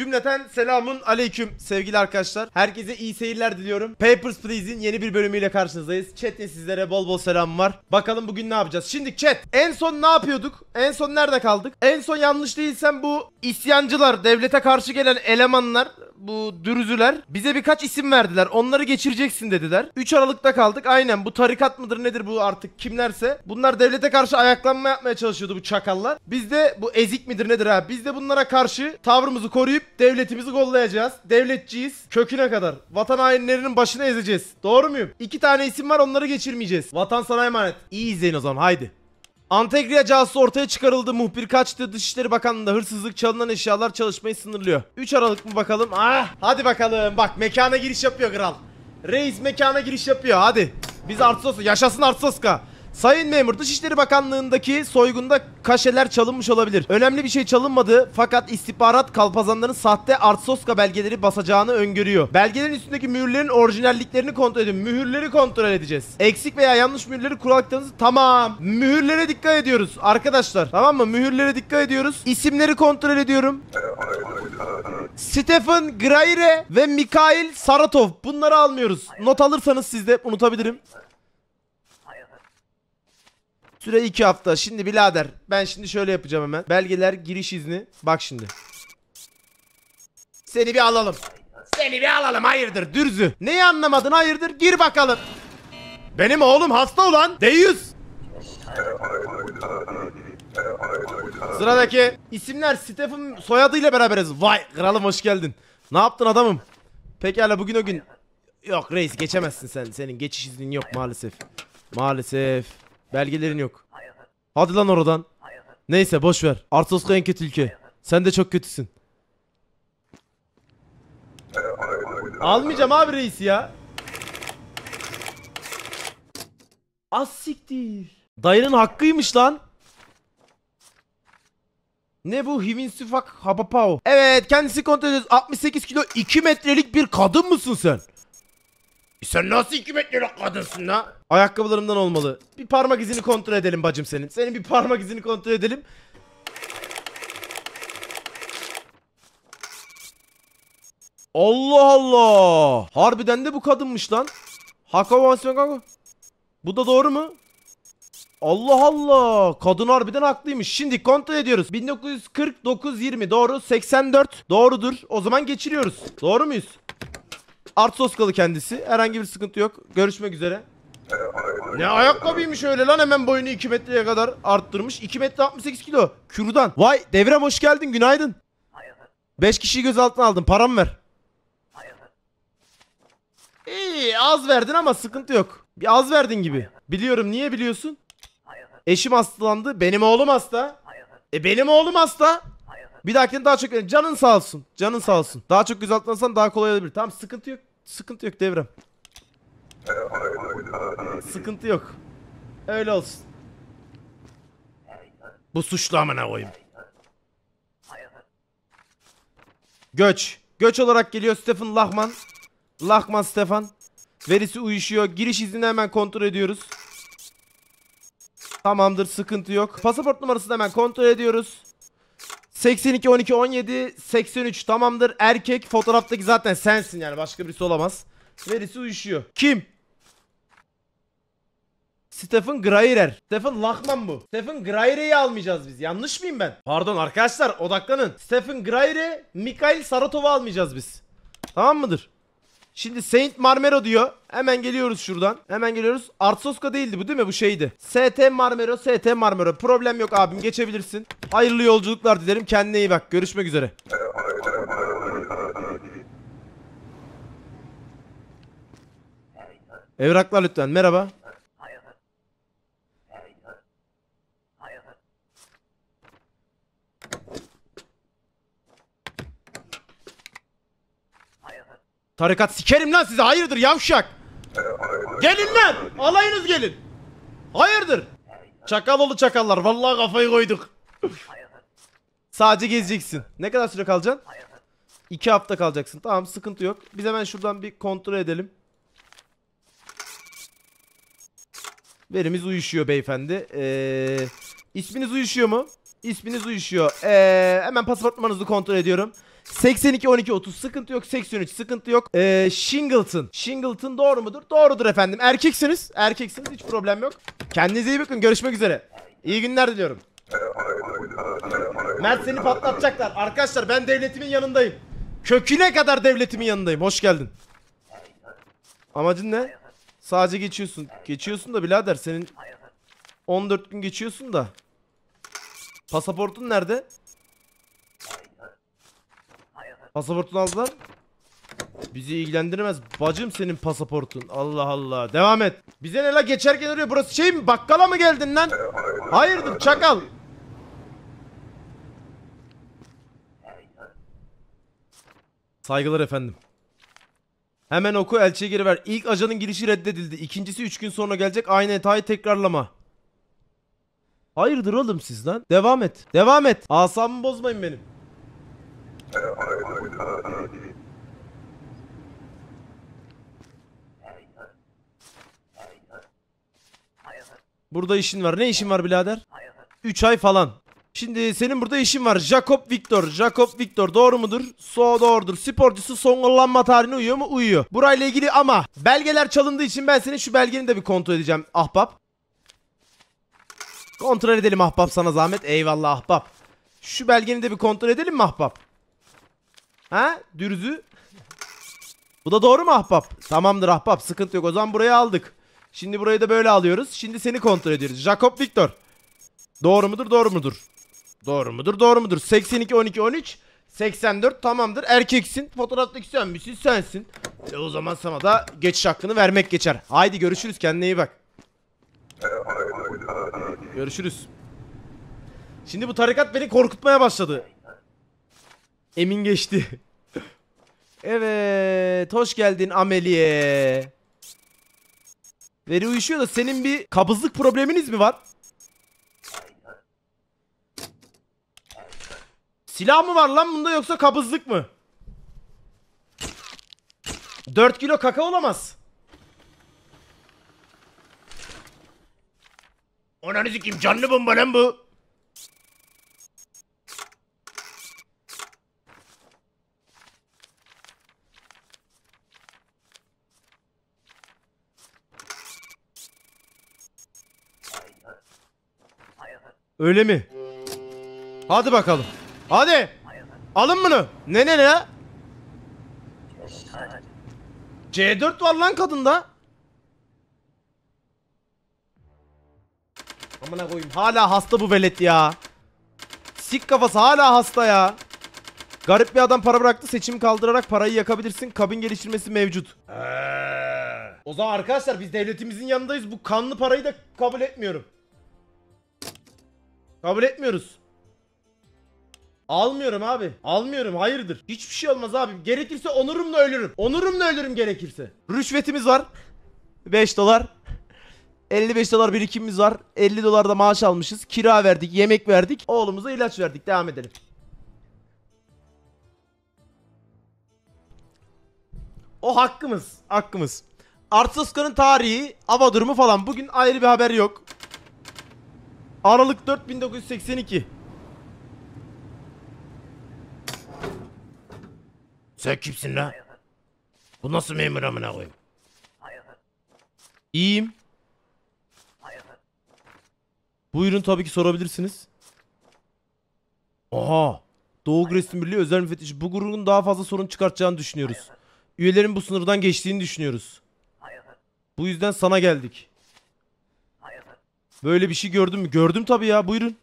Cümleten selamun aleyküm sevgili arkadaşlar. Herkese iyi seyirler diliyorum. Papers, Please'in yeni bir bölümüyle karşınızdayız. Chat'te sizlere bol bol selam var. Bakalım bugün ne yapacağız? Şimdi chat, en son ne yapıyorduk? En son nerede kaldık? En son yanlış değilsem bu isyancılar, devlete karşı gelen elemanlar, bu dürüzüler bize birkaç isim verdiler. Onları geçireceksin dediler. 3 Aralık'ta kaldık. Aynen, bu tarikat mıdır nedir bu artık kimlerse. Bunlar devlete karşı ayaklanma yapmaya çalışıyordu, bu çakallar. Biz de bu ezik midir nedir ha? Biz de bunlara karşı tavrımızı koruyup devletimizi kollayacağız. Devletçiyiz. Köküne kadar. Vatan hainlerinin başını ezeceğiz. Doğru muyum? 2 tane isim var, onları geçirmeyeceğiz. Vatan sana emanet. İyi izleyin o zaman, haydi. Antegria casusu ortaya çıkarıldı. Muhbir kaçtı. Dışişleri Bakanlığı'nda hırsızlık, çalınan eşyalar çalışmayı sınırlıyor. 3 Aralık mı bakalım? Hadi bakalım. Bak, mekana giriş yapıyor kral. Reis mekana giriş yapıyor. Hadi. Biz Artsoska. Yaşasın Artsoska. Sayın memur, Dışişleri Bakanlığı'ndaki soygunda kaşeler çalınmış olabilir. Önemli bir şey çalınmadı fakat istihbarat kalpazanların sahte Artsoska belgeleri basacağını öngörüyor. Belgelerin üstündeki mühürlerin orijinalliklerini kontrol edin. Mühürleri kontrol edeceğiz. Eksik veya yanlış mühürleri kulaklarınızı... Tamam. Mühürlere dikkat ediyoruz arkadaşlar. Tamam mı? Mühürlere dikkat ediyoruz. İsimleri kontrol ediyorum. Stefan Graire ve Mikhail Saratov. Bunları almıyoruz. Not alırsanız siz de, unutabilirim. Süre 2 hafta. Şimdi birader, ben şimdi şöyle yapacağım hemen. Belgeler, giriş izni. Bak şimdi. Seni bir alalım. Seni bir alalım. Hayırdır dürzü? Neyi anlamadın? Hayırdır? Gir bakalım. Benim oğlum hasta ulan. Deyyus. Sıradaki isimler Stefan soyadıyla beraberiz. Vay kralım, hoş geldin. Ne yaptın adamım? Pekala, bugün o gün. Yok reis, geçemezsin sen. Senin geçiş iznin yok maalesef. Maalesef. Belgelerin yok. Hadi lan oradan. Neyse boş ver. Artsoska en kötü ülke. Sen de çok kötüsün. Almayacağım abi reis ya. Az siktir. Dayının hakkıymış lan. Ne bu? Hivinsifak Habapao. Evet, kendisi kontrol ediyoruz. 68 kilo 2 metrelik bir kadın mısın sen? Sen nasıl 2 metrelik kadınsın la? Ayakkabılarımdan olmalı. Bir parmak izini kontrol edelim bacım senin. Senin bir parmak izini kontrol edelim. Allah Allah. Harbiden de bu kadınmış lan. Bu da doğru mu? Allah Allah. Kadın harbiden haklıymış. Şimdi kontrol ediyoruz. 1949-20 doğru. 84 doğrudur. O zaman geçiriyoruz. Doğru muyuz? Artsoskalı kendisi. Herhangi bir sıkıntı yok. Görüşmek üzere. Ne ayakkabıymış öyle lan, hemen boyunu 2 metreye kadar arttırmış. 2 metre 68 kilo. Kürdan. Vay devrem, hoş geldin, günaydın. 5 kişiyi gözaltına aldım, param ver. İyi, az verdin ama sıkıntı yok. Bir az verdin gibi. Biliyorum, niye biliyorsun? Eşim hastalandı, benim oğlum hasta. Benim oğlum hasta. Bir dahakine daha çok canın sağ olsun. Canın sağ olsun. Daha çok gözaltlansan daha kolay olabilir. Tamam, sıkıntı yok. Sıkıntı yok devrem. Sıkıntı yok. Öyle olsun. Bu suçlu amına koyayım. Göç. Göç olarak geliyor Stefan Lachman. Lachman Stefan. Verisi uyuşuyor. Giriş iznini hemen kontrol ediyoruz. Tamamdır, sıkıntı yok. Pasaport numarasını hemen kontrol ediyoruz. 82 12 17 83 tamamdır. Erkek, fotoğraftaki zaten sensin, yani başka birisi olamaz. Verisi uyuşuyor. Kim? Stefan Grairer. Stefan Lachman bu. Stefan Grairer'i almayacağız biz. Yanlış mıyım ben? Pardon arkadaşlar, odaklanın. Stefan Graire, Mikhail Saratov'u almayacağız biz. Tamam mıdır? Şimdi Saint Marmero diyor. Hemen geliyoruz şuradan. Hemen geliyoruz. Artsoska değildi bu, değil mi? Bu şeydi. ST Marmero, ST Marmero. Problem yok abim, geçebilirsin. Hayırlı yolculuklar dilerim. Kendine iyi bak. Görüşmek üzere. Evraklar lütfen. Merhaba. Tarikat sikerim lan size, hayırdır yavşak. Gelin lan, alayınız gelin. Hayırdır. Çakaloğlu çakallar, vallahi kafayı koyduk. Sadece gezeceksin. Ne kadar süre kalacaksın? 2 hafta kalacaksın. Tamam, sıkıntı yok. Biz hemen şuradan bir kontrol edelim. Verimiz uyuşuyor beyefendi. İsminiz uyuşuyor mu? İsminiz uyuşuyor. Hemen pasaport numaranızı kontrol ediyorum. 82 12 30 sıkıntı yok. 83 sıkıntı yok. Shingleton. Shingleton doğru mudur? Doğrudur efendim. Erkeksiniz. Erkeksiniz. Hiç problem yok. Kendinize iyi bakın. Görüşmek üzere. İyi günler diliyorum. Mert seni patlatacaklar. Arkadaşlar ben devletimin yanındayım. Köküne kadar devletimin yanındayım. Hoş geldin. Amacın ne? Sadece geçiyorsun. Geçiyorsun da birader senin 14 gün geçiyorsun da. Pasaportun nerede? Pasaportunu aldılar. Bizi ilgilendirmez. Bacım senin pasaportun. Allah Allah. Devam et. Bize ne la geçerken oraya burası şey mi? Bakkala mı geldin lan? Hayırdır çakal? Saygılar efendim. Hemen oku elçiye geri ver. İlk ajanın girişi reddedildi. İkincisi 3 gün sonra gelecek. Aynı hatayı tekrarlama. Hayırdır oğlum siz lan? Devam et. Devam et. Asabımı bozmayın benim. Burada işin var. Ne işin var birader? 3 ay falan. Şimdi senin burada işin var. Jacob Victor. Jacob Victor doğru mudur? Doğrudur. Sporcusu son kullanma tarihine uyuyor mu? Uyuyor. Burayla ilgili ama belgeler çalındığı için ben senin şu belgeni de bir kontrol edeceğim ahbap. Kontrol edelim ahbap sana zahmet. Eyvallah ahbap. Şu belgeni de bir kontrol edelim mi ahbap? Ha? Dürzü. Bu da doğru mu ahbap? Tamamdır ahbap. Sıkıntı yok. O zaman burayı aldık. Şimdi burayı da böyle alıyoruz. Şimdi seni kontrol ediyoruz. Jacob Victor. Doğru mudur? Doğru mudur? Doğru mudur? Doğru mudur? 82 12 13 84 tamamdır. Erkeksin. Fotoğraftaki sen misin? Sensin. O zaman sana da geçiş hakkını vermek geçer. Haydi görüşürüz. Kendine iyi bak. Görüşürüz. Şimdi bu tarikat beni korkutmaya başladı. Emin geçti. Evet. Hoş geldin Amelie. Veri uyuşuyor da senin bir kabızlık probleminiz mi var? Silah mı var lan bunda yoksa kabızlık mı? 4 kilo kaka olamaz. Ananı sikeyim canlı bomba lan bu. Öyle mi? Hadi bakalım. Hadi. Alın bunu. Ne? C4 var lan kadında. Amına koyayım. Hala hasta bu velet ya. Sik kafası hala hasta ya. Garip bir adam para bıraktı. Seçimi kaldırarak parayı yakabilirsin. Kabin geliştirmesi mevcut. O zaman arkadaşlar biz devletimizin yanındayız. Bu kanlı parayı da kabul etmiyorum. Kabul etmiyoruz. Almıyorum abi. Almıyorum. Hayırdır? Hiçbir şey olmaz abi. Gerekirse onurumla ölürüm. Onurumla ölürüm gerekirse. Rüşvetimiz var. 5 dolar. 55 dolar birikimimiz var. 50 dolar da maaş almışız. Kira verdik. Yemek verdik. Oğlumuza ilaç verdik. Devam edelim. O hakkımız. Hakkımız. Artsoskan'ın tarihi, hava durumu falan. Bugün ayrı bir haber yok. Aralık 4 1982. Sen kimsin lan? Bu nasıl memur amına koyayım? İyiyim. Buyurun tabii ki sorabilirsiniz. Aha. Doğu Güreş'in Birliği özel müfettişi. Bu grubun daha fazla sorun çıkartacağını düşünüyoruz. Üyelerin bu sınırdan geçtiğini düşünüyoruz. Bu yüzden sana geldik. Böyle bir şey gördün mü? Gördüm tabii ya. Buyurun.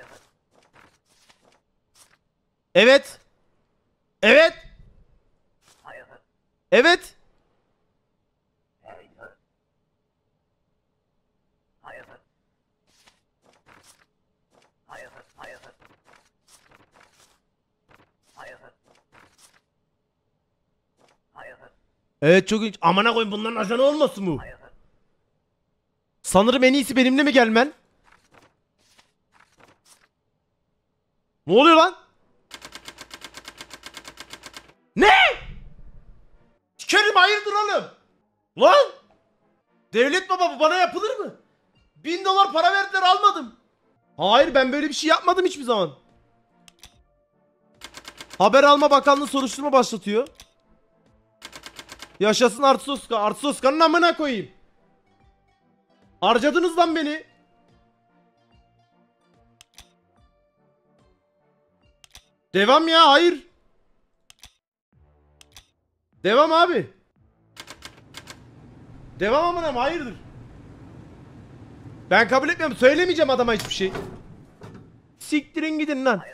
Evet. Evet. Evet. Evet çok ilginç. Amına koyayım bunların ajanı olmasın bu? Sanırım en iyisi benimle mi gelmen? Ne oluyor lan? Ne? Sikerim hayırdır oğlum? Lan? Devlet baba bu bana yapılır mı? 1000 dolar para verdiler almadım. Hayır ben böyle bir şey yapmadım hiçbir zaman. Haber Alma Bakanlığı soruşturma başlatıyor. Yaşasın Artsoska. Artsoska'nın amına koyayım. Harcadınız lan beni. Devam ya, hayır. Devam abi. Devam amına, hayırdır? Ben kabul etmiyorum. Söylemeyeceğim adama hiçbir şey. Siktirin gidin lan.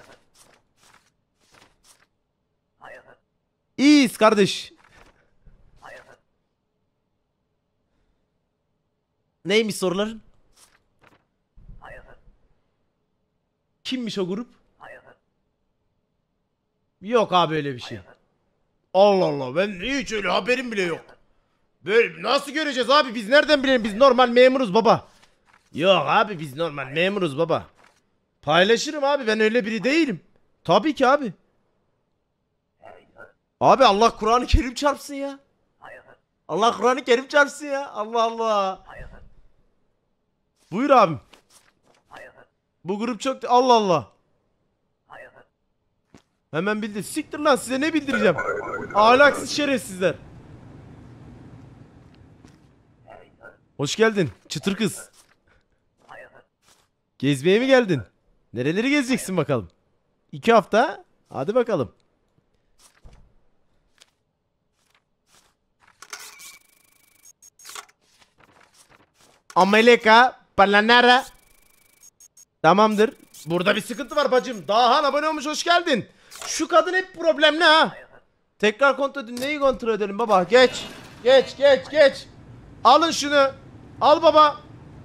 İyiyiz kardeş. Neymiş soruların? Kimmiş o grup? Yok abi öyle bir şey. Allah Allah, ben hiç öyle haberim bile yok. Böyle nasıl göreceğiz abi, biz nereden bilelim, biz normal memuruz baba. Yok abi, biz normal memuruz baba. Paylaşırım abi, ben öyle biri değilim. Tabii ki abi. Abi Allah Kur'an-ı Kerim çarpsın ya. Allah Kur'an-ı Kerim çarpsın ya. Allah Allah. Buyur abim. Bu grup çok... Allah Allah. Hemen bildir. Siktir lan, size ne bildireceğim? Ahlaksız şerefsizler. Hoş geldin çıtır kız. Gezmeye mi geldin? Nereleri gezeceksin bakalım? 2 hafta. Hadi bakalım. Amerika Palanera. Tamamdır. Burada bir sıkıntı var bacım. Dahan abone olmuş, hoş geldin. Şu kadın hep problemli ha. Tekrar kontrol edin. Neyi kontrol edelim baba? Geç. Geç geç geç. Alın şunu. Al baba.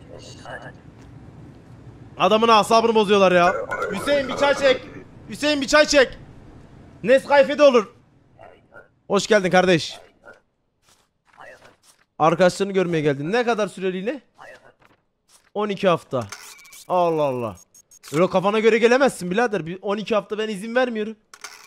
Adamın asabını bozuyorlar ya. Hüseyin bir çay çek. Hüseyin bir çay çek. Nescafe'de olur. Hoş geldin kardeş. Arkadaşlarını görmeye geldin. Ne kadar süreliğine? 12 hafta. Allah Allah. Öyle kafana göre gelemezsin birader. 12 hafta ben izin vermiyorum.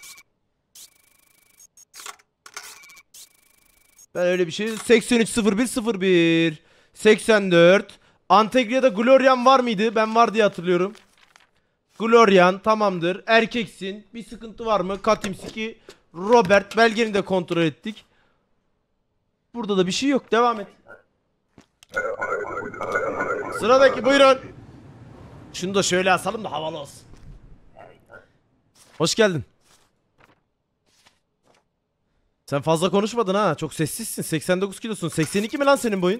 Ben öyle bir şey. 830101 84. Antegria'da Glorian var mıydı? Ben var diye hatırlıyorum. Glorian tamamdır. Erkeksin. Bir sıkıntı var mı? Katimski Robert belgeni de kontrol ettik. Burada da bir şey yok. Devam et. Sıradaki buyurun. Şunu da şöyle asalım da havalı olsun. Hoş geldin. Sen fazla konuşmadın ha. Çok sessizsin. 89 kilosun. 82 mi lan senin boyun?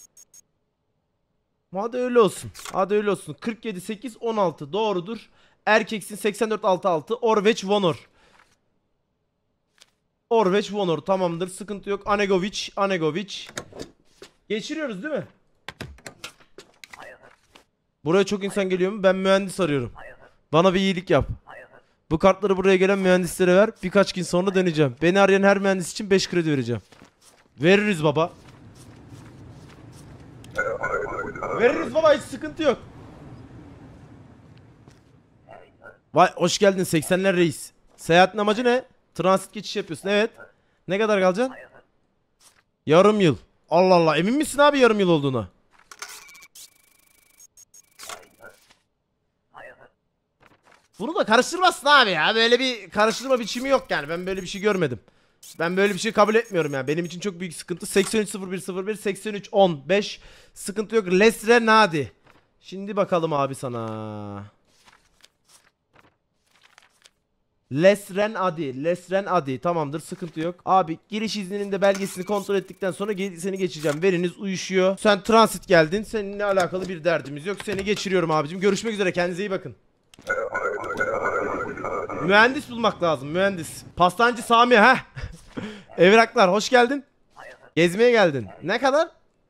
Hadi öyle olsun. Hadi öyle olsun. 47 8 16 doğrudur. Erkeksin. 84 66. Orveç Vonor. Orveç Vonor tamamdır. Sıkıntı yok. Anegovic. Anegovic. Geçiriyoruz değil mi? Buraya çok insan geliyor mu? Ben mühendis arıyorum. Bana bir iyilik yap. Bu kartları buraya gelen mühendislere ver. Birkaç gün sonra döneceğim. Beni arayan her mühendis için 5 kredi vereceğim. Veririz baba. Veririz baba, hiç sıkıntı yok. Vay hoş geldin 80'ler reis. Seyahatin amacı ne? Transit geçiş yapıyorsun, evet. Ne kadar kalacaksın? Yarım yıl. Allah Allah, emin misin abi yarım yıl olduğuna? Bunu da karıştırmazsın abi ya. Böyle bir karıştırma biçimi yok yani. Ben böyle bir şey görmedim. Ben böyle bir şey kabul etmiyorum yani. Benim için çok büyük sıkıntı. 830101 8315 sıkıntı yok. Lesre Nadi. Şimdi bakalım abi sana. Lesren Adi. Lesren Adi. Tamamdır, sıkıntı yok. Abi giriş izninin de belgesini kontrol ettikten sonra seni geçeceğim. Veriniz uyuşuyor. Sen transit geldin. Seninle alakalı bir derdimiz yok. Seni geçiriyorum abicim. Görüşmek üzere. Kendinize iyi bakın. Mühendis bulmak lazım, mühendis. Pastancı Sami ha. Evraklar hoş geldin. Gezmeye geldin. Ne kadar?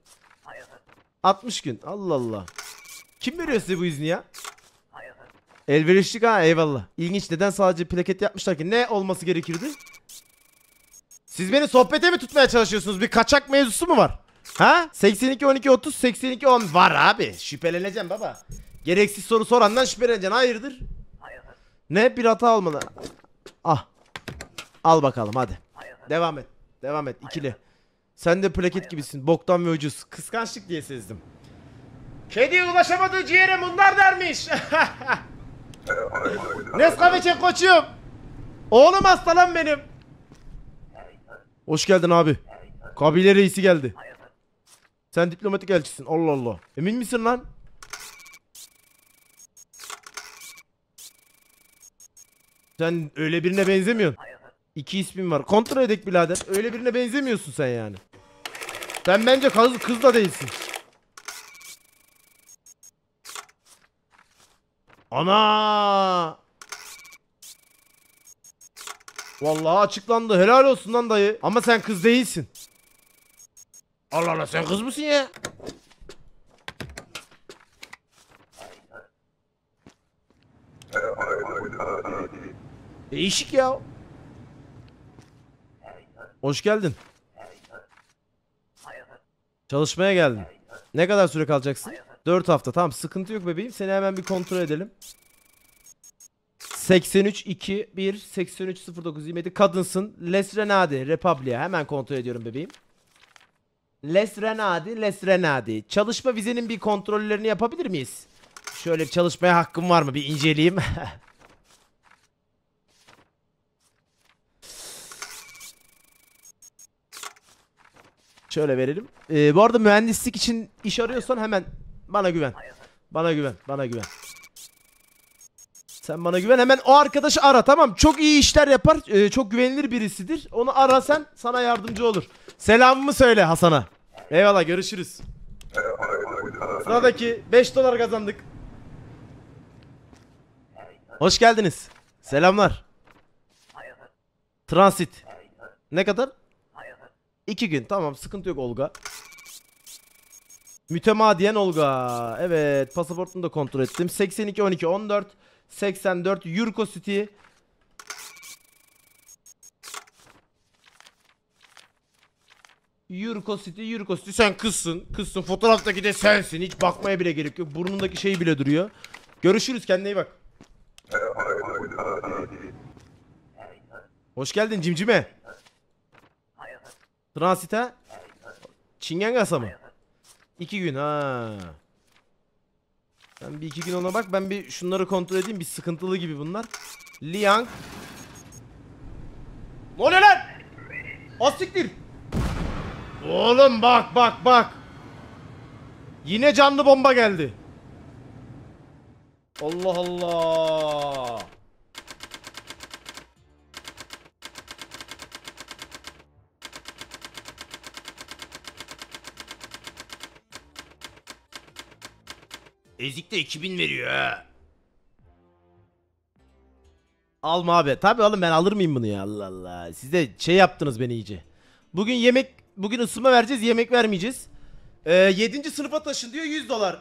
60 gün. Allah Allah. Kim veriyor size bu izni ya? Elverişlik ha, eyvallah. İlginç, neden sadece plaket yapmışlar ki? Ne olması gerekirdi? Siz beni sohbete mi tutmaya çalışıyorsunuz? Bir kaçak mevzusu mu var? Ha? 82 12 30 82 10 var abi. Şüpheleneceğim baba. Gereksiz soru sorandan şüpheleneceksin. Hayırdır? Ne bir hata olmadı. Ah. Al bakalım hadi. Devam et. Devam et ikili. Sen de plaket gibisin. Boktan ve ucuz. Kıskançlık diye sezdim. Kediye ulaşamadığı ciğere bunlar dermiş. Nescafe çek koçum. Oğlum hasta lan benim. Hoş geldin abi. Kabile reisi geldi. Sen diplomatik elçisin. Allah Allah. Emin misin lan? Sen öyle birine benzemiyorsun. İki ismin var. Kontrol edek birader. Öyle birine benzemiyorsun sen yani. Sen bence kız da değilsin. Ana! Vallahi açıklandı. Helal olsun lan dayı. Ama sen kız değilsin. Allah Allah, sen kız mısın ya? Değişik ya. Hoş geldin. Çalışmaya geldin. Ne kadar süre kalacaksın? 4 hafta. Tamam, sıkıntı yok bebeğim. Seni hemen bir kontrol edelim. 83 2 1 83 09 27 kadınsın. Les Renadi Republia. Hemen kontrol ediyorum bebeğim. Les Renadi. Çalışma vizenin bir kontrollerini yapabilir miyiz? Şöyle bir çalışmaya hakkım var mı? Bir inceleyeyim. Şöyle verelim. Bu arada mühendislik için iş arıyorsan hemen bana güven. Bana güven. Sen bana güven, hemen o arkadaşı ara, tamam. Çok iyi işler yapar. Çok güvenilir birisidir. Onu ara sen, sana yardımcı olur. Selamımı söyle Hasan'a. Eyvallah, görüşürüz. Sıradaki 5 dolar kazandık. Hoş geldiniz. Selamlar. Transit. Ne kadar? 2 gün. Tamam, sıkıntı yok Olga. Mütemadiyen Olga. Evet, pasaportunu da kontrol ettim. 82 12 14 84 Yurko City. Yurko City. Sen kızsın. Fotoğraftaki de sensin. Hiç bakmaya bile gerek yok. Burnundaki şey bile duruyor. Görüşürüz, kendine iyi bak. Hoş geldin cimcime. Transite. Çingengasa mı? 2 gün ha. Sen bir 2 gün ona bak, ben bir şunları kontrol edeyim, bir sıkıntılı gibi bunlar. Liang. Ne oluyor lan? Asiktir. Oğlum bak. Yine canlı bomba geldi. Allah Allah. Ezik de 2000 veriyor ha. Alma abi. Tabi oğlum, ben alır mıyım bunu ya? Allah Allah. Siz de şey yaptınız beni iyice. Bugün ısınma vereceğiz, yemek vermeyeceğiz. 7. sınıfa taşın diyor, 100 dolar.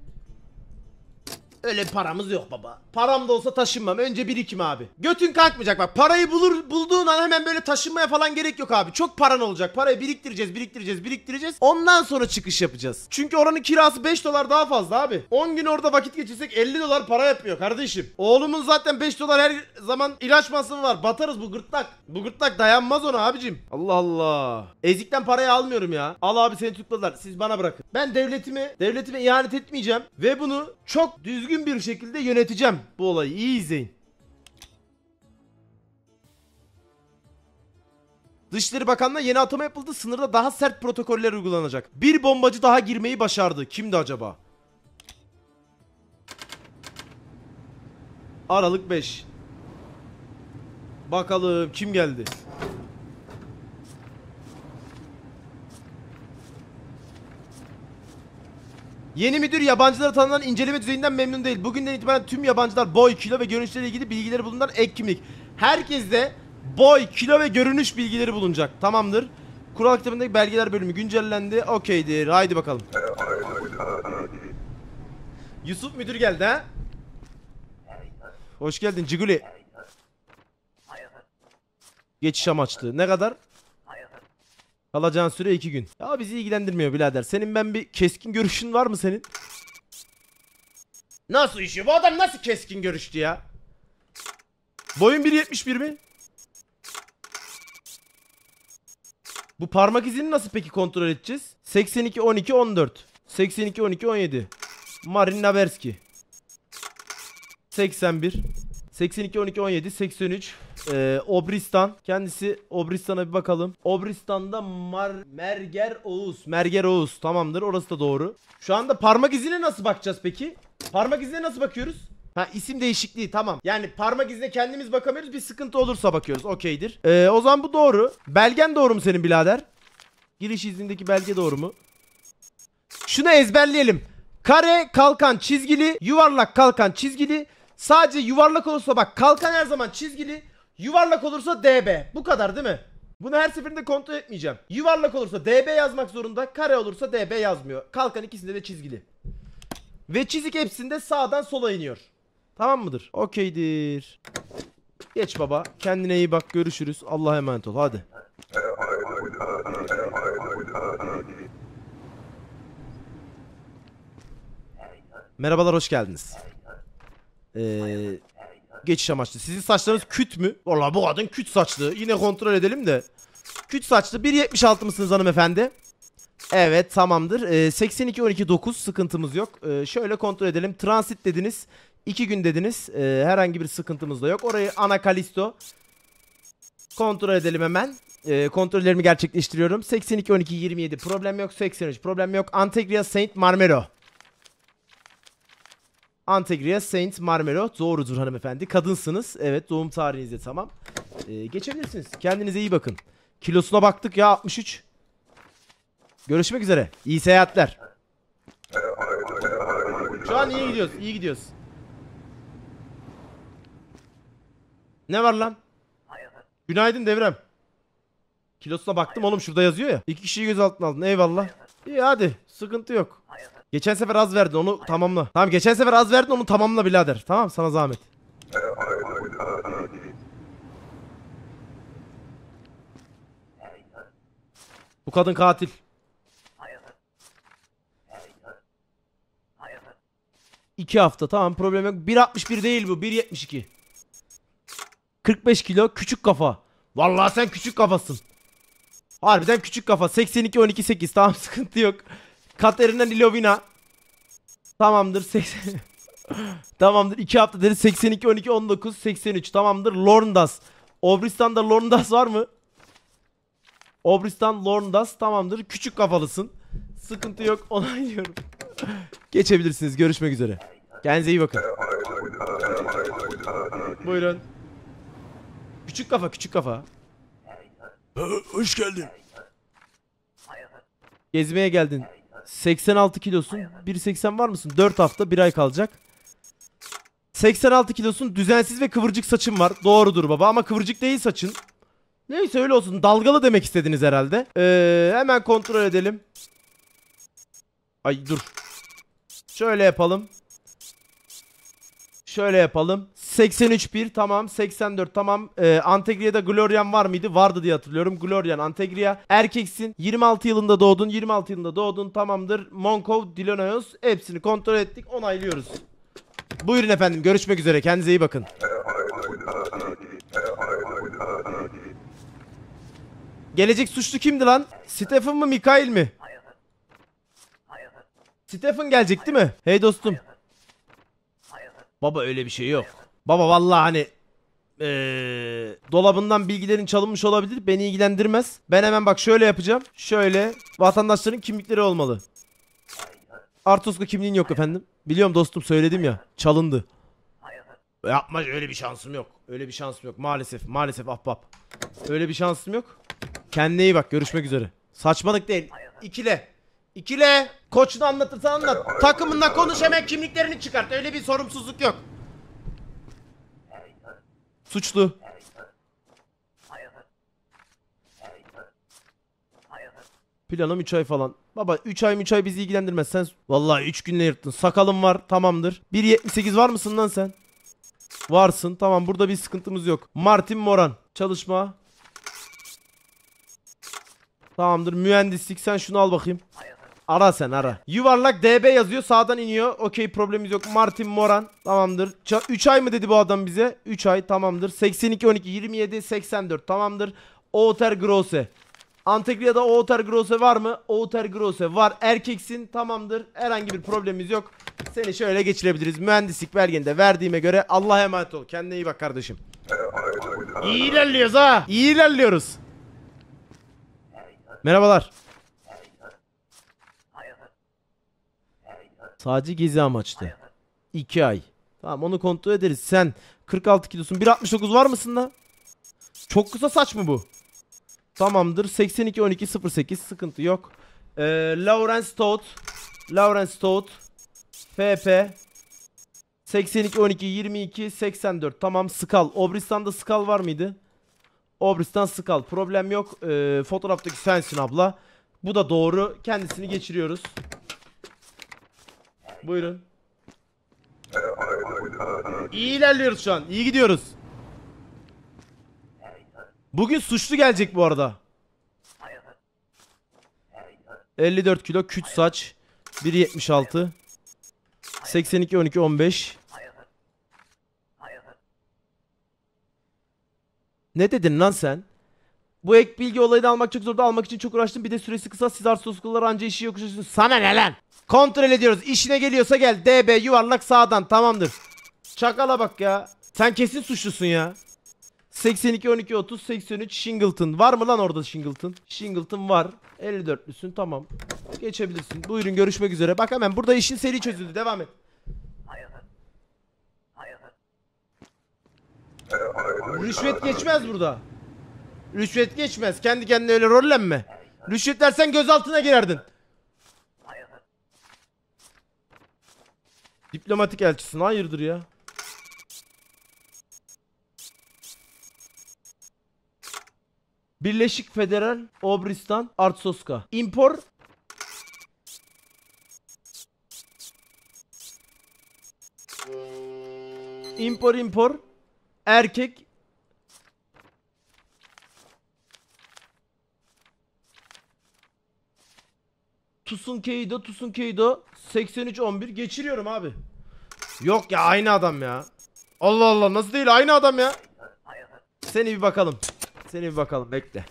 Öyle paramız yok baba. Param da olsa taşınmam. Önce birikim abi. Götün kalkmayacak bak. Parayı bulduğun an hemen böyle taşınmaya falan gerek yok abi. Çok paran olacak. Parayı biriktireceğiz. Ondan sonra çıkış yapacağız. Çünkü oranın kirası 5 dolar daha fazla abi. 10 gün orada vakit geçirsek 50 dolar para yapıyor kardeşim. Oğlumun zaten 5 dolar her zaman ilaç masrafı var. Batarız bu gırtlak. Bu gırtlak dayanmaz ona abicim. Allah Allah. Ezikten parayı almıyorum ya. Al abi, seni tutukladılar. Siz bana bırakın. Ben devletime ihanet etmeyeceğim. Ve bunu çok düzgün bir şekilde yöneteceğim bu olayı. İyi izleyin. Dışişleri Bakanlığı'na yeni atama yapıldı. Sınırda daha sert protokoller uygulanacak. Bir bombacı daha girmeyi başardı. Kimdi acaba? Aralık 5. Bakalım kim geldi? Yeni müdür yabancılara tanınan inceleme düzeyinden memnun değil. Bugünden itibaren tüm yabancılar boy, kilo ve görünüşleriyle ilgili bilgileri bulunan ek kimlik. Herkeste boy, kilo ve görünüş bilgileri bulunacak. Tamamdır. Kural kitabındaki belgeler bölümü güncellendi. Okeydir. Haydi bakalım. Yusuf müdür geldi ha? Hoş geldin Ciguli. Geçiş amaçlı. Ne kadar? Kalacağın süre 2 gün. Ya bizi ilgilendirmiyor birader. Senin ben bir keskin görüşün var mı senin? Nasıl işi? Bu adam nasıl keskin görüştü ya? Boyun 1.71 mi? Bu parmak izini nasıl peki kontrol edeceğiz? 82 12 14. 82 12 17. Marin Naverski. 81. 82 12 17 83. Obristan. Kendisi Obristan'a bir bakalım. Obristan'da Merger Oğuz. Merger Oğuz. Tamamdır. Orası da doğru. Şu anda parmak izine nasıl bakacağız peki? Parmak izine nasıl bakıyoruz? Ha, isim değişikliği, tamam. Yani parmak izine kendimiz bakamıyoruz. Bir sıkıntı olursa bakıyoruz. Okeydir. O zaman bu doğru. Belgen doğru mu senin birader? Giriş iznindeki belge doğru mu? Şunu ezberleyelim. Kare, kalkan, çizgili, yuvarlak, kalkan, çizgili. Sadece yuvarlak olursa bak, kalkan her zaman çizgili. Yuvarlak olursa DB. Bu kadar değil mi? Bunu her seferinde kontrol etmeyeceğim. Yuvarlak olursa DB yazmak zorunda. Kare olursa DB yazmıyor. Kalkan ikisinde de çizgili. Ve çizik hepsinde sağdan sola iniyor. Tamam mıdır? Okeydir. Geç baba. Kendine iyi bak. Görüşürüz. Allah'a emanet ol. Hadi. Merhabalar, hoş geldiniz. Geçiş amaçlı. Sizin saçlarınız küt mü? Vallahi bu kadın küt saçlı. Yine kontrol edelim de. Küt saçlı. 1.76 mısınız hanımefendi? Evet, tamamdır. 82-12-9 sıkıntımız yok. Şöyle kontrol edelim. Transit dediniz. 2 gün dediniz. Herhangi bir sıkıntımız da yok. Orayı Anakalisto. Kontrol edelim hemen. Kontrollerimi gerçekleştiriyorum. 82-12-27 problem yok. 83 problem yok. Antegria Saint Marmelo. Antegria Saint Marmelo. Doğrudur hanımefendi. Kadınsınız. Evet, doğum tarihiniz de tamam. Geçebilirsiniz. Kendinize iyi bakın. Kilosuna baktık ya, 63. Görüşmek üzere. İyi seyahatler. Şu an iyi gidiyoruz. İyi gidiyoruz. Ne var lan? Günaydın Devrem. Kilosuna baktım oğlum, şurada yazıyor ya. 2 kişiyi gözaltına aldın. Eyvallah. İyi hadi. Sıkıntı yok. Geçen sefer az verdin, onu tamamla. Tamam, geçen sefer az verdin, onu tamamla birader. Tamam, sana zahmet. Bu kadın katil. 2 hafta, tamam, problem yok. 1.61 değil bu, 1.72. 45 kilo, küçük kafa. Vallahi sen küçük kafasın. Harbiden küçük kafa. 82-12-8, tamam, sıkıntı yok. Katerina Lilovina. Tamamdır. Tamamdır. 2 hafta dedi. 82-12-19 83, tamamdır. Lorndas. Obristan'da Lorndas var mı? Obristan Lorndas, tamamdır. Küçük kafalısın. Sıkıntı yok, onaylıyorum. Geçebilirsiniz. Görüşmek üzere. Kendinize iyi bakın. Buyurun. Küçük kafa, küçük kafa. Hoş geldin. Gezmeye geldin. 86 kilosun. 1.80 var mısın? 4 hafta, 1 ay kalacak. 86 kilosun. Düzensiz ve kıvırcık saçın var. Doğrudur baba, ama kıvırcık değil saçın. Neyse, öyle olsun. Dalgalı demek istediniz herhalde. Hemen kontrol edelim. Ay dur. Şöyle yapalım. Şöyle yapalım. 83-1 tamam. 84 tamam. Antegria'da Glorian var mıydı? Vardı diye hatırlıyorum. Glorian, Antegria. Erkeksin. 26 yılında doğdun. 26 yılında doğdun. Tamamdır. Monkov, Dilonaos. Hepsini kontrol ettik. Onaylıyoruz. Buyurun efendim. Görüşmek üzere. Kendinize iyi bakın. Gelecek suçlu kimdi lan? Stephen mı, Mikail mi? Stephen gelecek değil mi? Hey dostum. Baba öyle bir şey yok. Baba vallahi hani dolabından bilgilerin çalınmış olabilir. Beni ilgilendirmez. Ben hemen bak şöyle yapacağım. Şöyle vatandaşların kimlikleri olmalı. Artoska kimliğin yok efendim. Biliyorum dostum, söyledim ya. Çalındı. Yapma, öyle bir şansım yok. Öyle bir şansım yok. Maalesef. Maalesef ahbap. Öyle bir şansım yok. Kendine iyi bak. Görüşmek üzere. Saçmalık değil. İkile. İkile. Koçunu anlatırsan anlat. Takımınla konuş, hemen kimliklerini çıkart. Öyle bir sorumsuzluk yok. Suçlu. Planım 3 ay falan. Baba 3 ay 3 ay bizi ilgilendirmez. Sen vallahi 3 günle yırttın. Sakalım var, tamamdır. 1.78 var mısın lan sen? Varsın, tamam, burada bir sıkıntımız yok. Martin Moran. Çalışma. Tamamdır. Mühendislik, sen şunu al bakayım. Ara sen, ara. Yuvarlak DB yazıyor, sağdan iniyor. Okey, problemimiz yok. Martin Moran. Tamamdır. 3 ay mı dedi bu adam bize? 3 ay, tamamdır. 82-12-27 84, tamamdır. Outer Grosse. Antegria'da Outer Grosse var mı? Outer Grosse var. Erkeksin, tamamdır. Herhangi bir problemimiz yok. Seni şöyle geçirebiliriz. Mühendislik belgeni de verdiğime göre Allah'a emanet ol. Kendine iyi bak kardeşim. İyi ilerliyoruz ha. İyi ilerliyoruz. Merhabalar. Sadece gezi amaçlı. 2 ay. Tamam, onu kontrol ederiz. Sen 46 kilosun. 1.69 var mısın da? Çok kısa saç mı bu? Tamamdır. 82 12 08 sıkıntı yok. Lawrence Stout. Lawrence Stout. FP 82 12 22 84. Tamam, Skal. Obristan'da Skal var mıydı? Obristan Skal. Problem yok. Fotoğraftaki sensin abla. Bu da doğru. Kendisini geçiriyoruz. Buyurun. İyi ilerliyoruz şu an. İyi gidiyoruz. Bugün suçlu gelecek bu arada. 54 kilo küt saç. 1.76. 82 12 15. Ne dedin lan sen? Bu ek bilgi olayını almak çok zordu. Almak için çok uğraştım. Bir de süresi kısa. Siz Arsoskullar anca işi yokuşuyorsunuz. Sana ne lan? Kontrol ediyoruz. İşine geliyorsa gel. DB yuvarlak sağdan. Tamamdır. Çakala bak ya. Sen kesin suçlusun ya. 82 12 30 83 Shingleton. Var mı lan orada Shingleton? Shingleton var. 54'lüsün, tamam. Geçebilirsin. Buyurun, görüşmek üzere. Bak hemen burada işin seri çözüldü. Devam et. Rüşvet geçmez burada. Rüşvet geçmez. Kendi kendine öyle rollenme. Rüşvet versen gözaltına girerdin. Diplomatik elçisin. Hayırdır ya? Birleşik Federal Obristan Artsoska. Impor. Impor. Erkek. Tusunkeido 8311 geçiriyorum abi. Yok ya, aynı adam ya. Allah Allah, nasıl değil, aynı adam ya. Seni bir bakalım. Bekle.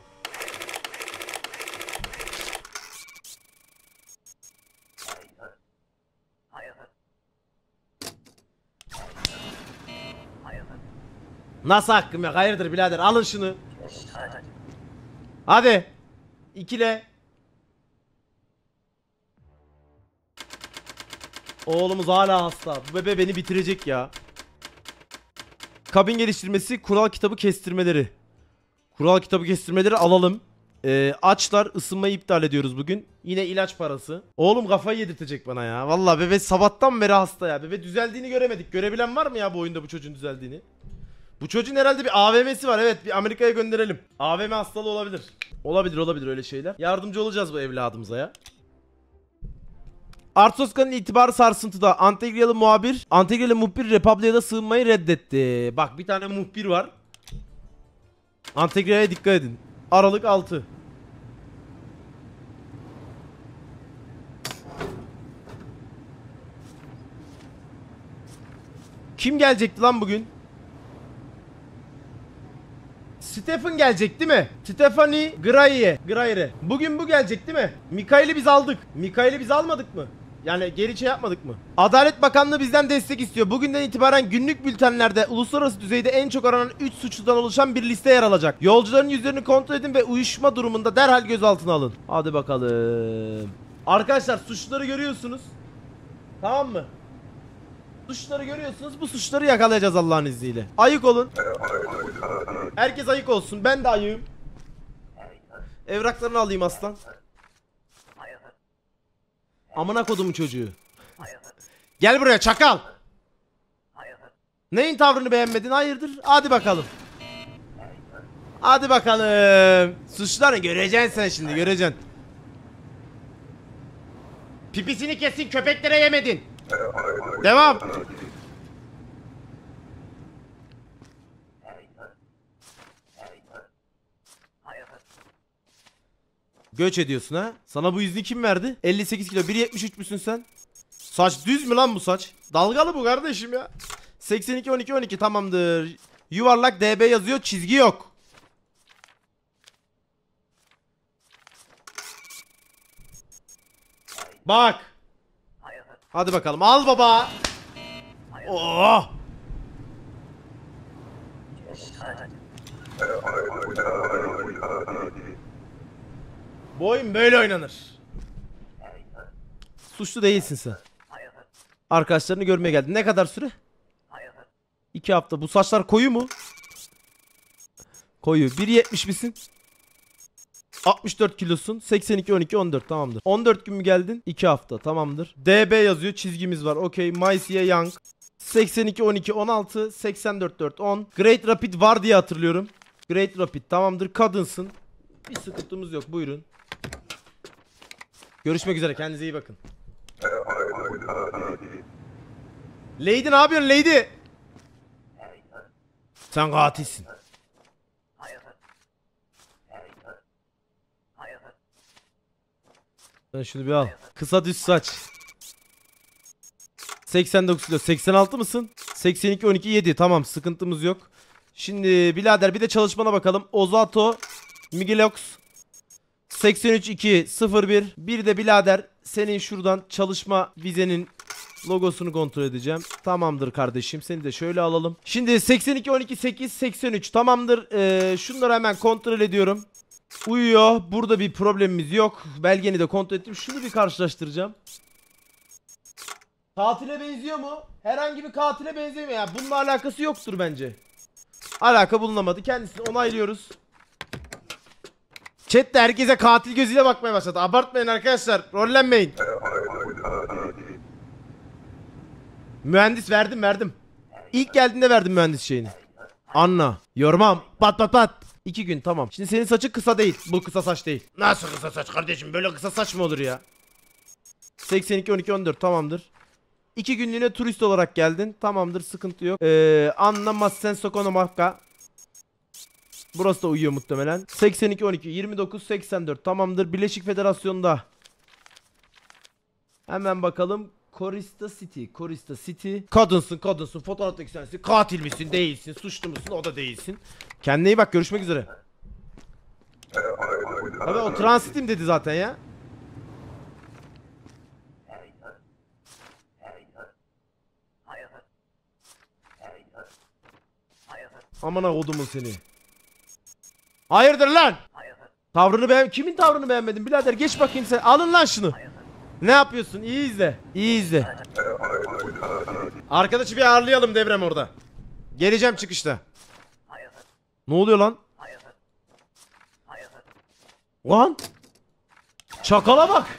Nasıl hakkım yok? Hayırdır birader, alın şunu. Hadi. İkile. Oğlumuz hala hasta. Bu bebe beni bitirecek ya. Kabin geliştirmesi, kural kitabı kestirmeleri. Kural kitabı kestirmeleri alalım. Açlar, ısınmayı iptal ediyoruz bugün. Yine ilaç parası. Oğlum kafayı yedirtecek bana ya. Vallahi bebe sabahtan beri hasta ya. Bebe düzeldiğini göremedik. Görebilen var mı ya bu oyunda bu çocuğun düzeldiğini? Bu çocuğun herhalde bir AVM'si var. Evet, bir Amerika'ya gönderelim. AVM hastalığı olabilir. Olabilir öyle şeyler. Yardımcı olacağız bu evladımıza ya. Artsoska'nın itibarı sarsıntıda. Antegryalı muhbir Republia'da sığınmayı reddetti. Bak, bir tane muhbir var. Antegrya'ya dikkat edin. Aralık 6. Kim gelecekti lan bugün? Stephen gelecek değil mi? Stephanie Greyer. Bugün bu gelecek değil mi? Mikail'i biz aldık. Mikail'i biz almadık mı? Yani geri şey yapmadık mı? Adalet Bakanlığı bizden destek istiyor. Bugünden itibaren günlük bültenlerde uluslararası düzeyde en çok aranan 3 suçludan oluşan bir liste yer alacak. Yolcuların yüzlerini kontrol edin ve uyuşma durumunda derhal gözaltına alın. Hadi bakalım. Arkadaşlar, suçluları görüyorsunuz. Tamam mı? Suçları görüyorsunuz. Bu suçları yakalayacağız Allah'ın izniyle. Ayık olun. Herkes ayık olsun. Ben de ayığım. Evraklarını alayım aslan. Amına kodumun çocuğu. Gel buraya çakal. Neyin tavrını beğenmedin? Hayırdır? Hadi bakalım. Hadi bakalım. Suçları göreceksin sen şimdi, göreceksin. Pipisini kesin, köpeklere yemedin. Devam. Göç ediyorsun ha? Sana bu izni kim verdi? 58 kilo 1.73 müsün sen? Saç düz mü lan bu saç? Dalgalı bu kardeşim ya. 82 12 12 tamamdır. Yuvarlak DB yazıyor, çizgi yok. Bak. Hadi bakalım, al baba. Oh. Bu oyun böyle oynanır. Suçlu değilsin sen. Arkadaşlarını görmeye geldin. Ne kadar süre? 2 hafta. Bu saçlar koyu mu? Koyu. 1.70 misin? 64 kilosun. 82, 12, 14 tamamdır. 14 gün mü geldin? 2 hafta tamamdır. DB yazıyor. Çizgimiz var. Okey. Mysia Young. 82, 12, 16, 84, 4, 10. Great Rapid var diye hatırlıyorum. Great Rapid tamamdır. Kadınsın. Bir sıkıntımız yok. Buyurun. Görüşmek üzere. Kendinize iyi bakın. Lady ne yapıyorsun Lady? Sen katilsin. Sen şunu bir al. Kısa düz saç. 89 kilo. 86 mısın? 82, 12, 7. Tamam sıkıntımız yok. Şimdi birader bir de çalışmana bakalım. Ozato Migilox 83, 2, 01. Bir de birader senin şuradan çalışma vizenin logosunu kontrol edeceğim. Tamamdır kardeşim. Seni de şöyle alalım. Şimdi 82, 12, 8, 83. Tamamdır. Şunları hemen kontrol ediyorum. Uyuyor. Burada bir problemimiz yok. Belgeni de kontrol ettim. Şunu bir karşılaştıracağım. Katile benziyor mu? Herhangi bir katile benzemiyor. Yani bununla alakası yoktur bence. Alaka bulunamadı. Kendisini onaylıyoruz. Chat de herkese katil gözüyle bakmaya başladı. Abartmayın arkadaşlar. Rollenmeyin. Mühendis verdim. İlk geldiğinde verdim mühendis şeyini. Anla. Yormam. Pat pat pat. 2 gün tamam. Şimdi senin saçın kısa değil. Bu kısa saç değil. Nasıl kısa saç kardeşim? Böyle kısa saç mı olur ya? 82, 12, 14 tamamdır. 2 günlüğüne turist olarak geldin. Tamamdır sıkıntı yok. Anlamazsen Sokonomakka. Burası da uyuyor muhtemelen. 82, 12, 29, 84 tamamdır. Birleşik Federasyonu'nda. Hemen bakalım. Korista City. Kadınsın. Fotoğraftaki sensin. Katil misin? Değilsin. Suçlu musun? O da değilsin. Kendine iyi bak. Görüşmek üzere. Abi o transitim dedi zaten ya. Amına kodumun seni. Hayırdır lan? Tavrını kimin tavrını beğenmedin birader? Geç bakayım sen. Alın lan şunu. Ne yapıyorsun? İyi izle. Arkadaşı bir ağırlayalım Devrem orada. Geleceğim çıkışta. Ne oluyor lan? Lan? Çakala bak.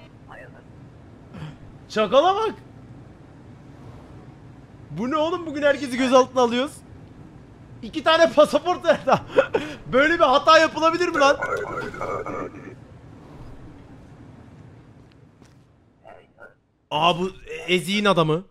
Bu ne oğlum, bugün herkesi gözaltına alıyoruz. 2 tane pasaport nerede? Böyle bir hata yapılabilir mi lan? Aa bu Ezik'in adamı.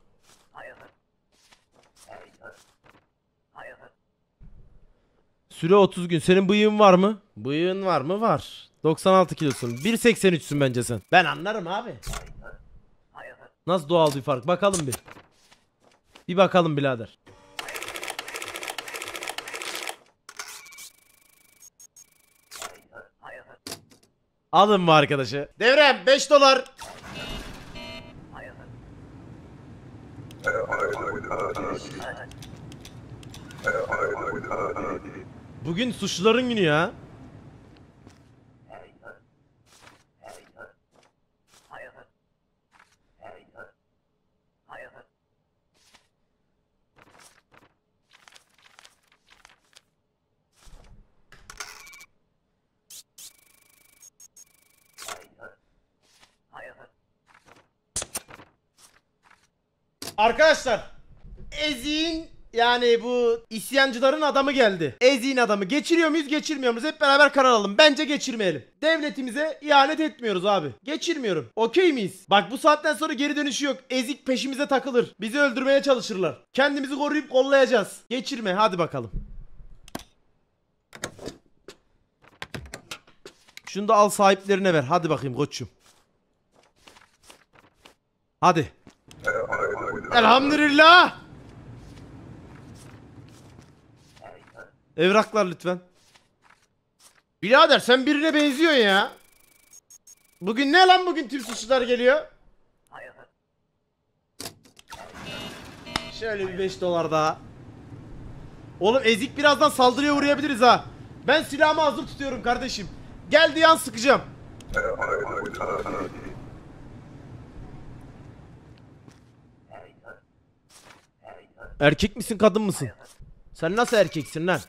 Süre 30 gün. Senin bıyığın var mı? Bıyığın var mı? Var. 96 kilosun. 1.83'sün bence sen. Ben anlarım abi. Nasıl doğal bir fark? Bakalım bir. Bir bakalım birader. Alın mı arkadaşı? Devrem 5 dolar. Bugün suçluların günü ya. Arkadaşlar, Ezik'in yani bu isyancıların adamı geldi. Ezik'in adamı geçiriyor muyuz geçirmiyor muyuz, hep beraber karar alalım. Bence geçirmeyelim. Devletimize ihanet etmiyoruz abi. Geçirmiyorum. Okey miyiz? Bak bu saatten sonra geri dönüşü yok. Ezik peşimize takılır. Bizi öldürmeye çalışırlar. Kendimizi koruyup kollayacağız. Geçirme hadi bakalım. Şunu da al sahiplerine ver. Hadi bakayım koçum. Hadi. Elhamdülillah. Evraklar lütfen. Birader sen birine benziyorsun ya. Bugün ne lan, bugün tüm suçlular geliyor. Şöyle bir 5 dolar daha. Oğlum Ezik birazdan saldırıya uğrayabiliriz ha. Ben silahımı hazır tutuyorum kardeşim. Geldiği an sıkacağım. Erkek misin kadın mısın? Sen nasıl erkeksin lan?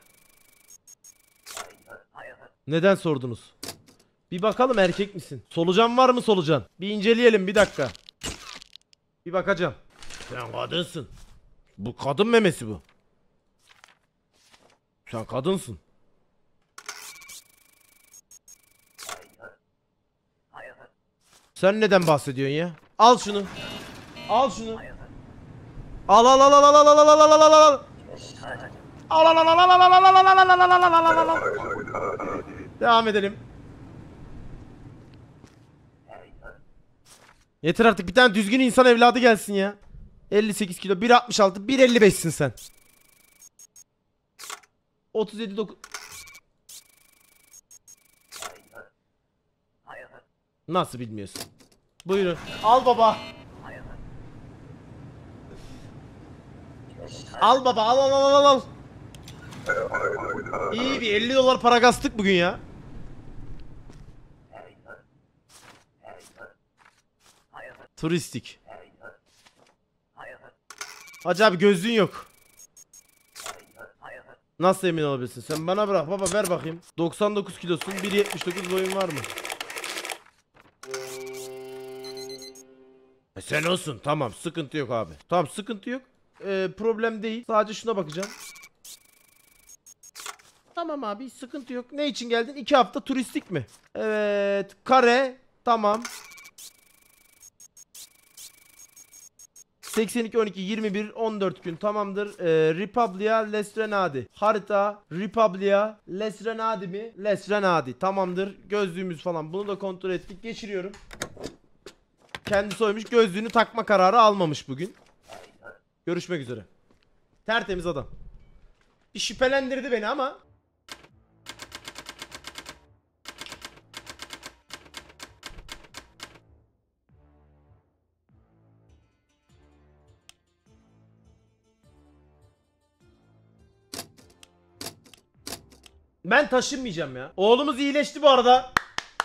Neden sordunuz? Bir bakalım erkek misin? Solucan var mı solucan? Bir inceleyelim bir dakika. Bir bakacağım. Sen kadınsın. Bu kadın memesi bu. Sen kadınsın. Sen neden bahsediyorsun ya? Al şunu. Al şunu. Al al al al al al al al al al al al. Al al al al al al al al al al al al al al al. Devam edelim. Yeter artık, bir tane düzgün insan evladı gelsin ya. 58 kilo, 1.66, 1.55'sin sen. 37 9. Nasıl bilmiyorsun? Buyurun. Al baba. Al baba, al al al al al. İyi bir 50 dolar para kastık bugün ya. Turistik. Hacı abi gözlüğün yok. Nasıl emin olabilirsin? Sen bana bırak baba, ver bakayım. 99 kilosun, 1.79 boyun var mı? Sen olsun, tamam, sıkıntı yok abi. Tamam, sıkıntı yok. Problem değil. Sadece şuna bakacağım. Tamam abi, sıkıntı yok. Ne için geldin? 2 hafta turistik mi? Evet. Kare. Tamam. 82 12 21 14 gün tamamdır. Republia Lesrenadi. Harita Republia Lesrenadi mi? Lesrenadi. Tamamdır. Gözlüğümüz falan. Bunu da kontrol ettik. Geçiriyorum. Kendi soymuş. Gözlüğünü takma kararı almamış bugün. Görüşmek üzere. Tertemiz adam. Bir şüphelendirdi beni ama. Ben taşınmayacağım ya. Oğlumuz iyileşti bu arada.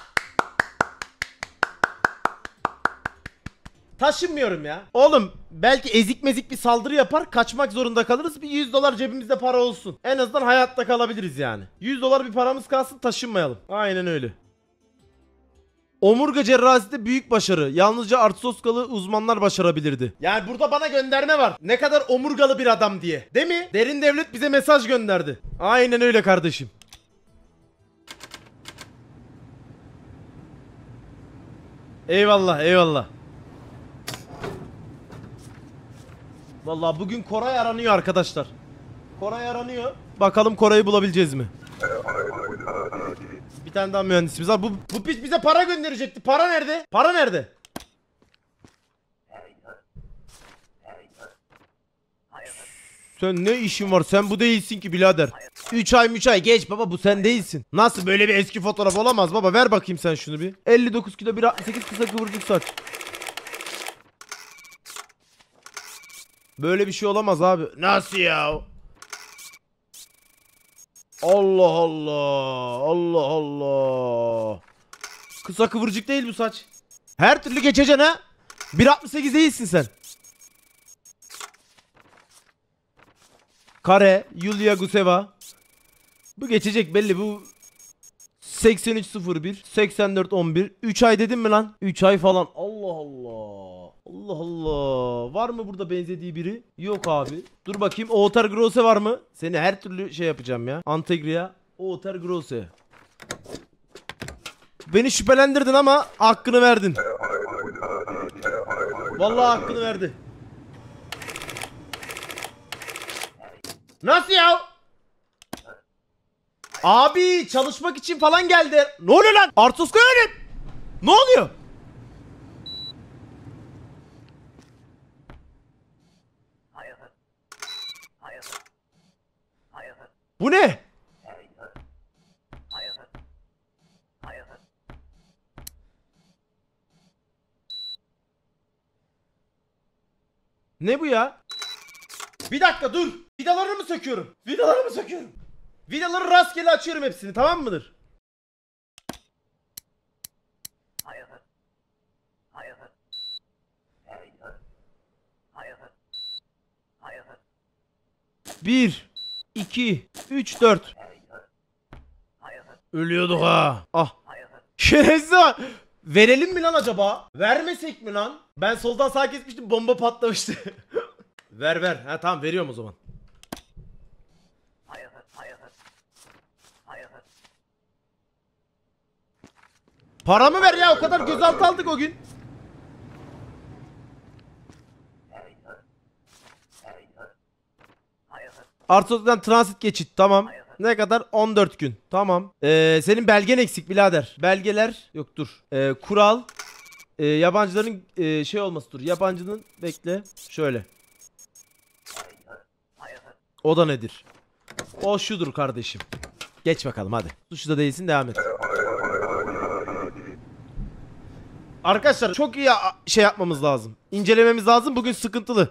Taşınmıyorum ya. Oğlum belki ezik mezik bir saldırı yapar, kaçmak zorunda kalırız. Bir 100 dolar cebimizde para olsun. En azından hayatta kalabiliriz yani. 100 dolar bir paramız kalsın, taşınmayalım. Aynen öyle. Omurga cerrahisi de büyük başarı. Yalnızca artroskalı uzmanlar başarabilirdi. Yani burada bana gönderme var. Ne kadar omurgalı bir adam diye. Değil mi? Derin Devlet bize mesaj gönderdi. Aynen öyle kardeşim. Eyvallah eyvallah. Vallahi bugün Koray aranıyor arkadaşlar. Koray aranıyor. Bakalım Koray'ı bulabileceğiz mi? Bir tane daha mühendisimiz var. Bu piç bize para gönderecekti. Para nerede? Para nerede? Sen ne işin var? Sen bu değilsin ki birader. 3 ay 3 ay geç baba, bu sen değilsin. Nasıl böyle bir eski fotoğraf olamaz baba? Ver bakayım sen şunu bir. 59 kilo 1.68 kısa kıvırcık saç. Böyle bir şey olamaz abi. Nasıl ya? Allah Allah. Allah Allah. Kısa kıvırcık değil bu saç. Her türlü geçeceksin ha. 1.68 değilsin sen. Kare, Yulia Guseva. Bu geçecek belli, bu 83.01 84.11 3 ay dedim mi lan? 3 ay falan. Allah Allah. Allah Allah. Var mı burada benzediği biri? Yok abi. Dur bakayım. Outer Grosse var mı? Seni her türlü şey yapacağım ya. Antegria. Outer Grosse. Beni şüphelendirdin ama hakkını verdin. Vallahi hakkını verdi. Nasıl ya? Abi çalışmak için falan geldi. Ne oluyor lan? Artuska öyle. Ne oluyor? Bu ne? Ne bu ya? Bir dakika dur. Vidalarını mı söküyorum? Vidalarını mı söküyorum? Vidaları rastgele açıyorum hepsini, tamam mıdır? Bir, iki, üç, dört. Ölüyorduk ha. Ah. Şerefsiz var. Verelim mi lan acaba? Vermesek mi lan? Ben soldan sağa kesmiştim, bomba patlamıştı. Ver ver. Ha tamam, veriyorum o zaman. Paramı ver ya, o kadar gözaltı aldık o gün. Artos'tan transit geçit, tamam. Ne kadar? 14 gün. Tamam. Senin belgen eksik birader. Belgeler yok, dur. Kural. Yabancıların şey olması, dur. Yabancının, bekle. Şöyle. O da nedir? O şudur kardeşim. Geç bakalım hadi. Suçlu da değilsin, devam et. Arkadaşlar çok iyi şey yapmamız lazım. İncelememiz lazım. Bugün sıkıntılı.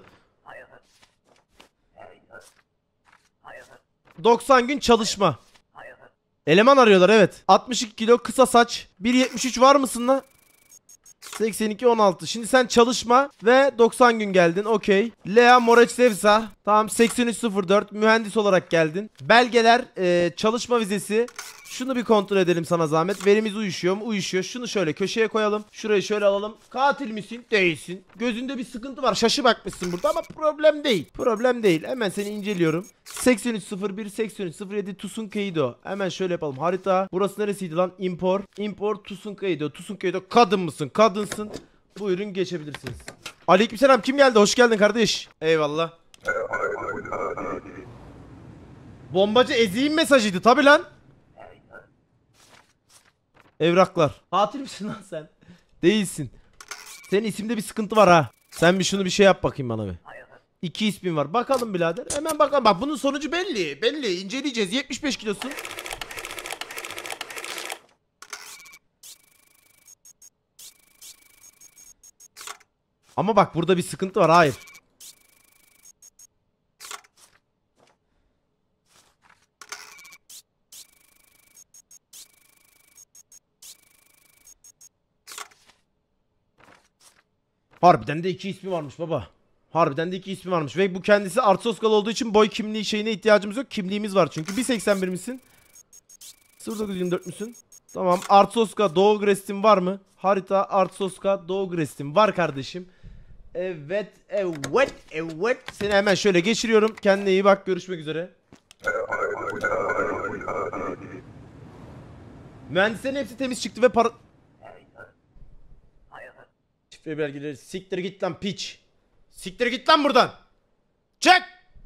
90 gün çalışma. Eleman arıyorlar, evet. 62 kilo, kısa saç. 1.73 var mısın lan? 82 16. Şimdi sen çalışma ve 90 gün geldin. Okey. Lea Moreçsevsa. Tamam, 8304 mühendis olarak geldin. Belgeler, çalışma vizesi. Şunu bir kontrol edelim sana zahmet. Verimiz uyuşuyor mu? Uyuşuyor. Şunu şöyle köşeye koyalım. Şurayı şöyle alalım. Katil misin? Değilsin. Gözünde bir sıkıntı var. Şaşı bakmışsın burada ama problem değil. Problem değil. Hemen seni inceliyorum. 8301 8307 Tusunkeido. Hemen şöyle yapalım. Harita. Burası neresiydi lan? Import Tusunkeido. Tusunkeido. Kadın mısın? Kadınsın. Buyurun, geçebilirsiniz. Aleykümselam, kim geldi? Hoş geldin kardeş. Eyvallah. Bombacı eziyim mesajıydı tabi lan. Evraklar. Katil misin lan sen? Değilsin. Senin isimde bir sıkıntı var ha. Sen bir şunu bir şey yap bakayım bana bir. İki ismin var. Bakalım birader. Hemen bakalım. Bak bunun sonucu belli. Belli. İnceleyeceğiz. 75 kilosun. Ama bak burada bir sıkıntı var. Hayır. Harbiden de iki ismi varmış baba. Harbiden de iki ismi varmış. Ve bu kendisi Artsoskalı olduğu için boy kimliği şeyine ihtiyacımız yok. Kimliğimiz var çünkü. 1.81 misin? 0924 müsün? Tamam. Artsoska Doğu Grestin var mı? Harita Artsoska Doğu Grestin var kardeşim. Evet. Evet. Seni hemen şöyle geçiriyorum. Kendine iyi bak. Görüşmek üzere. Mühendislerin hepsi temiz çıktı ve para... Şifre belgeleri. Siktir git lan piç. Siktir git lan buradan. Çek.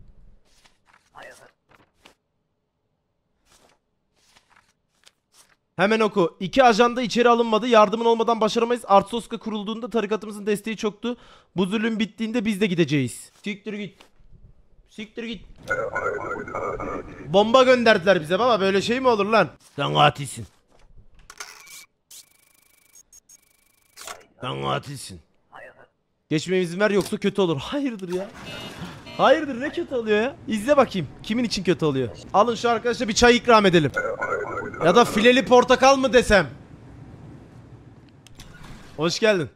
Hemen oku. İki ajanda içeri alınmadı. Yardımın olmadan başaramayız. Artsoska kurulduğunda tarikatımızın desteği çoktu. Bu zulüm bittiğinde biz de gideceğiz. Siktir git. Siktir git. Bomba gönderdiler bize baba. Böyle şey mi olur lan? Sen katilsin. Sen katilsin. Geçmeye izin ver yoksa kötü olur. Hayırdır ya? Hayırdır, ne kötü oluyor ya? İzle bakayım. Kimin için kötü oluyor? Alın şu arkadaşa bir çay ikram edelim. Ya da fileli portakal mı desem? Hoş geldin.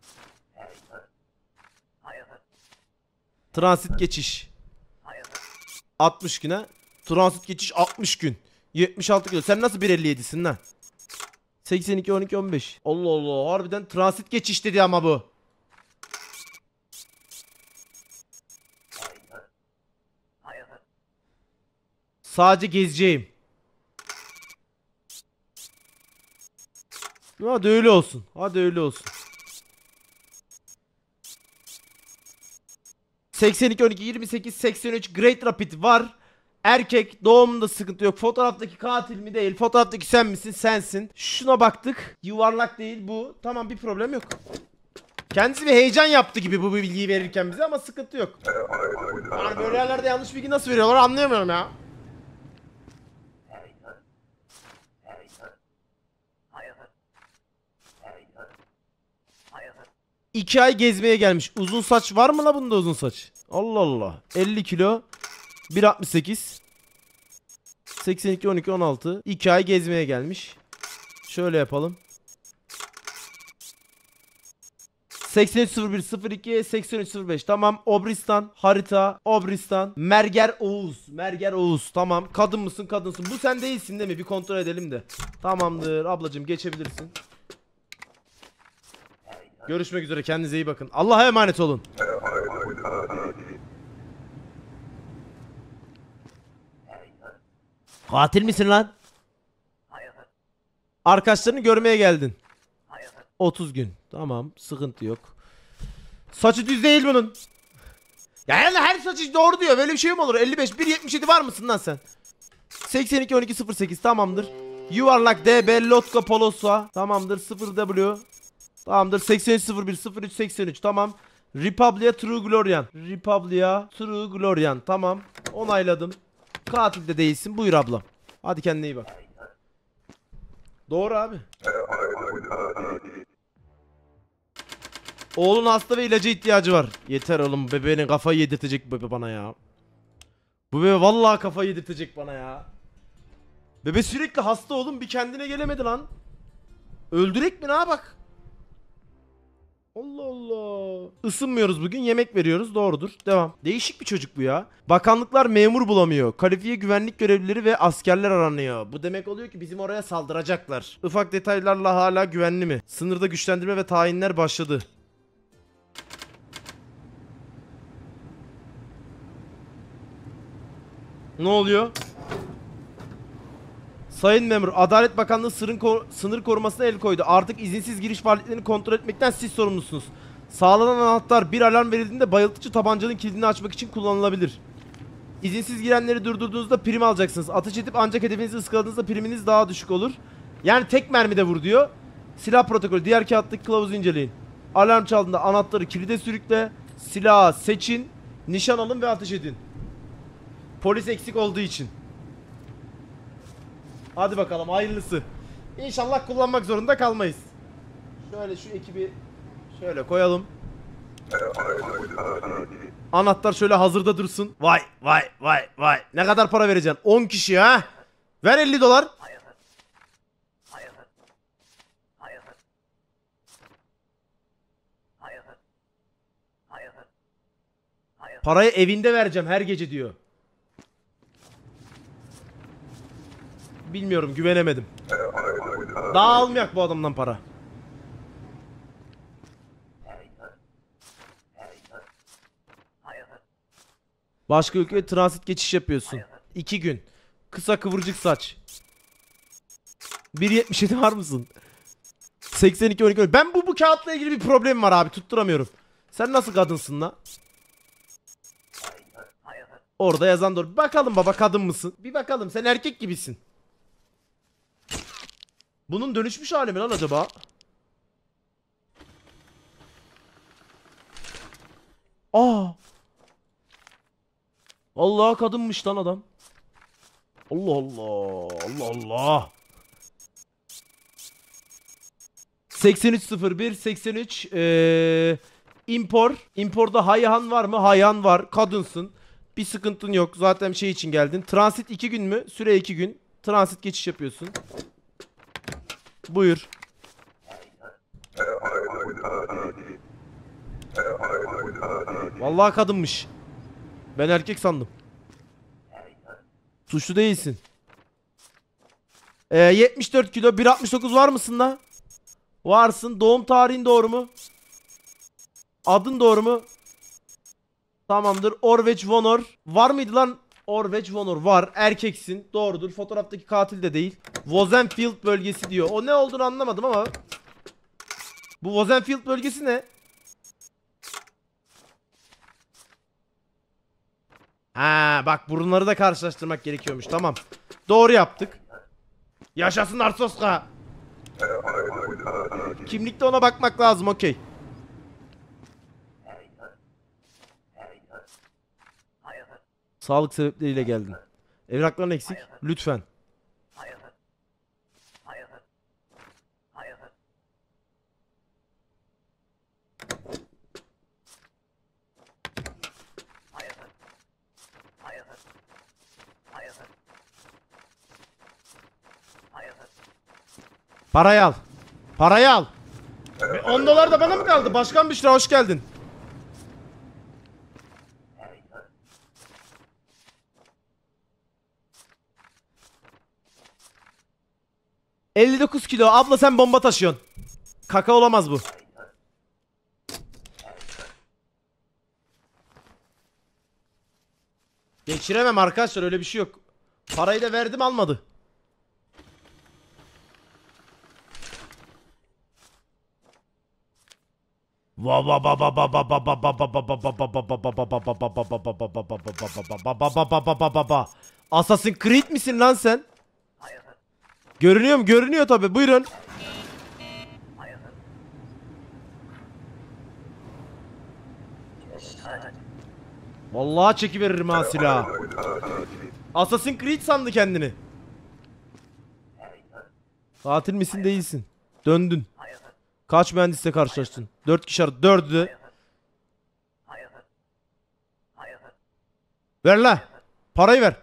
Transit geçiş. 60 güne. Transit geçiş 60 gün. 76 kilo. Sen nasıl 1.57'sin lan? 82 12 15. Allah Allah, harbiden transit geçiş dedi ama bu. Sadece gezeceğim. Hadi öyle olsun. Hadi öyle olsun. 82 12 28 83 Great Rapid var. Erkek, doğumunda sıkıntı yok. Fotoğraftaki katil mi? Değil. Fotoğraftaki sen misin? Sensin. Şuna baktık. Yuvarlak değil bu. Tamam, bir problem yok. Kendisi bir heyecan yaptı gibi bu bilgiyi verirken bize ama sıkıntı yok. Yani böyle yerlerde yanlış bilgi nasıl veriyorlar anlayamıyorum ya. İki ay gezmeye gelmiş. Uzun saç var mı la bunda, uzun saç? Allah Allah. 50 kilo. 1.68. 82 12 16. 2 ay gezmeye gelmiş. Şöyle yapalım. 830102 8305. Tamam. Obristan harita. Obristan. Merger Oğuz. Merger Oğuz. Tamam. Kadın mısın, kadınsın. Bu sen değilsin değil mi? Bir kontrol edelim de. Tamamdır ablacığım, geçebilirsin. Görüşmek üzere, kendinize iyi bakın. Allah'a emanet olun. Katil misin lan? Arkadaşlarını görmeye geldin. 30 gün. Tamam, sıkıntı yok. Saçı düz değil bunun. Ya yani her saçı doğru diyor. Böyle bir şey mi olur? 55 1.77 var mısın lan sen? 82 12 08 tamamdır. Yuvarlak DB Lotka Polosa tamamdır. 0W tamamdır. 8301 03 83 tamam. Republia True Glorian. Republia True Glorian tamam. Onayladım. Katil de değilsin. Buyur ablam. Hadi kendine iyi bak. Doğru abi. Oğlun hasta ve ilaca ihtiyacı var. Yeter oğlum, bebeğinin kafayı yedirtecek bu bebe bana ya. Bu bebe vallahi kafayı yedirtecek bana ya. Bebe sürekli hasta oğlum, bir kendine gelemedi lan. Öldürek mi ne bak. Allah Allah. Isınmıyoruz bugün, yemek veriyoruz, doğrudur. Devam. Değişik bir çocuk bu ya. Bakanlıklar memur bulamıyor. Kalifiye güvenlik görevlileri ve askerler aranıyor. Bu demek oluyor ki bizim oraya saldıracaklar. Ufak detaylarla hala güvenli mi? Sınırda güçlendirme ve tayinler başladı. Ne oluyor? Sayın memur, Adalet Bakanlığı sınır korumasına el koydu. Artık izinsiz giriş faaliyetlerini kontrol etmekten siz sorumlusunuz. Sağlanan anahtar bir alarm verildiğinde bayıltıcı tabancanın kilidini açmak için kullanılabilir. İzinsiz girenleri durdurduğunuzda prim alacaksınız. Ateş edip ancak hedefinizi ıskaladığınızda priminiz daha düşük olur. Yani tek mermide vur diyor. Silah protokolü. Diğer kağıttaki kılavuzu inceleyin. Alarm çaldığında anahtarı kilide sürükle. Silahı seçin. Nişan alın ve ateş edin. Polis eksik olduğu için. Hadi bakalım, hayırlısı. İnşallah kullanmak zorunda kalmayız. Şöyle şu ekibi şöyle koyalım. Anahtar şöyle hazırda dursun. Vay vay vay vay. Ne kadar para vereceksin? 10 kişi ha? Ver 50 dolar. Parayı evinde vereceğim her gece diyor. Bilmiyorum, güvenemedim. Daha almayak bu adamdan para. Başka ülkeye transit geçiş yapıyorsun. 2 gün. Kısa kıvırcık saç. 1.77 var mısın? 82 12. Ben bu kağıtla ilgili bir problemim var abi, tutturamıyorum. Sen nasıl kadınsın la? Orada yazan doğru. Bakalım baba, kadın mısın? Bir bakalım, sen erkek gibisin. Bunun dönüşmüş hali mi lan acaba? Aa. Allah, kadınmış lan adam. Allah Allah. Allah Allah. 8301 83 Impor'da Hayhan var mı? Hayhan var. Kadınsın. Bir sıkıntın yok. Zaten şey için geldin. Transit 2 gün mü? Süre 2 gün. Transit geçiş yapıyorsun. Buyur. Vallahi kadınmış. Ben erkek sandım. Suçlu değilsin. 74 kilo 1.69 var mısın la? Varsın. Doğum tarihin doğru mu? Adın doğru mu? Tamamdır. Orveç Vonor. Var mıydı lan? Orveç Vonor var. Erkeksin. Doğrudur. Fotoğraftaki katil de değil. Wozenfield bölgesi diyor. O ne olduğunu anlamadım ama. Bu Wozenfield bölgesi ne? Ha bak, burunları da karşılaştırmak gerekiyormuş. Tamam. Doğru yaptık. Yaşasın Arsoska. Kimlikte ona bakmak lazım, okey. Sağlık sebepleriyle geldin. Evrakların eksik. Lütfen. Parayı al. Parayı al. 10 dolar da bana mı kaldı? Başkan Büşra hoş geldin. ...59 kilo. Abla sen bomba taşıyorsun. Kaka olamaz bu. Geçiremem arkadaşlar, öyle bir şey yok. Parayı da verdim, almadı. Assassin's Creed misin lan sen? Görünüyor mu? Görünüyor tabi. Buyurun. Vallahi çekiveririm ha silahı. Assassin's Creed sandı kendini. Katil misin değilsin. Döndün. Kaç mühendisle karşılaştın? 4 kişi aradı. 4'ü de. Ver la. Parayı ver.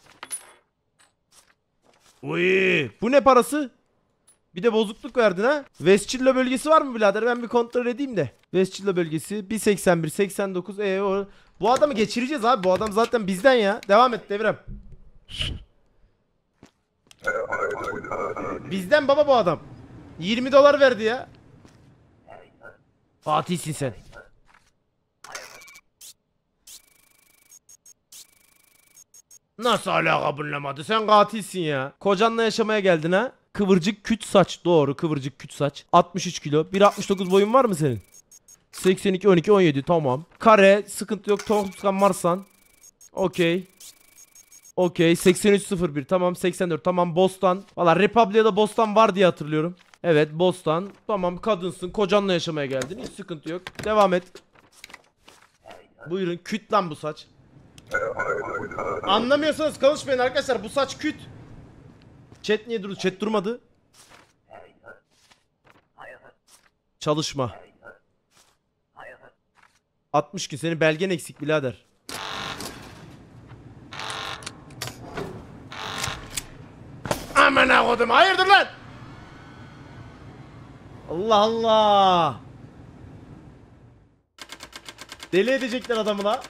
Uy, bu ne parası? Bir de bozukluk verdin ha. Westchilla bölgesi var mı birader? Ben bir kontrol edeyim de. Westchilla bölgesi 1.81 89. Bu adamı geçireceğiz abi. Bu adam zaten bizden ya. Devam et Devrem. Bizden baba bu adam. 20 dolar verdi ya. Fatih'sin sen. Nasıl alaka bulunamadı? Sen katilsin ya. Kocanla yaşamaya geldin ha. Kıvırcık küt saç. Doğru, kıvırcık küt saç. 63 kilo. 1.69 boyun var mı senin? 82, 12, 17 tamam. Kare sıkıntı yok. Toskan varsan. Okey. Okey. 8301 tamam. 84 tamam. Bostan. Valla Republic'da Bostan var diye hatırlıyorum. Evet Bostan. Tamam, kadınsın. Kocanla yaşamaya geldin. Hiç sıkıntı yok. Devam et. Buyurun. Küt lan bu saç. Anlamıyorsanız konuşmayın arkadaşlar. Bu saç küt. Chat niye durdu? Chat durmadı. Çalışma. 60 gün. Senin belgen eksik birader. Aman akodum. Hayırdır lan? Allah Allah. Deli edecekler adamı la.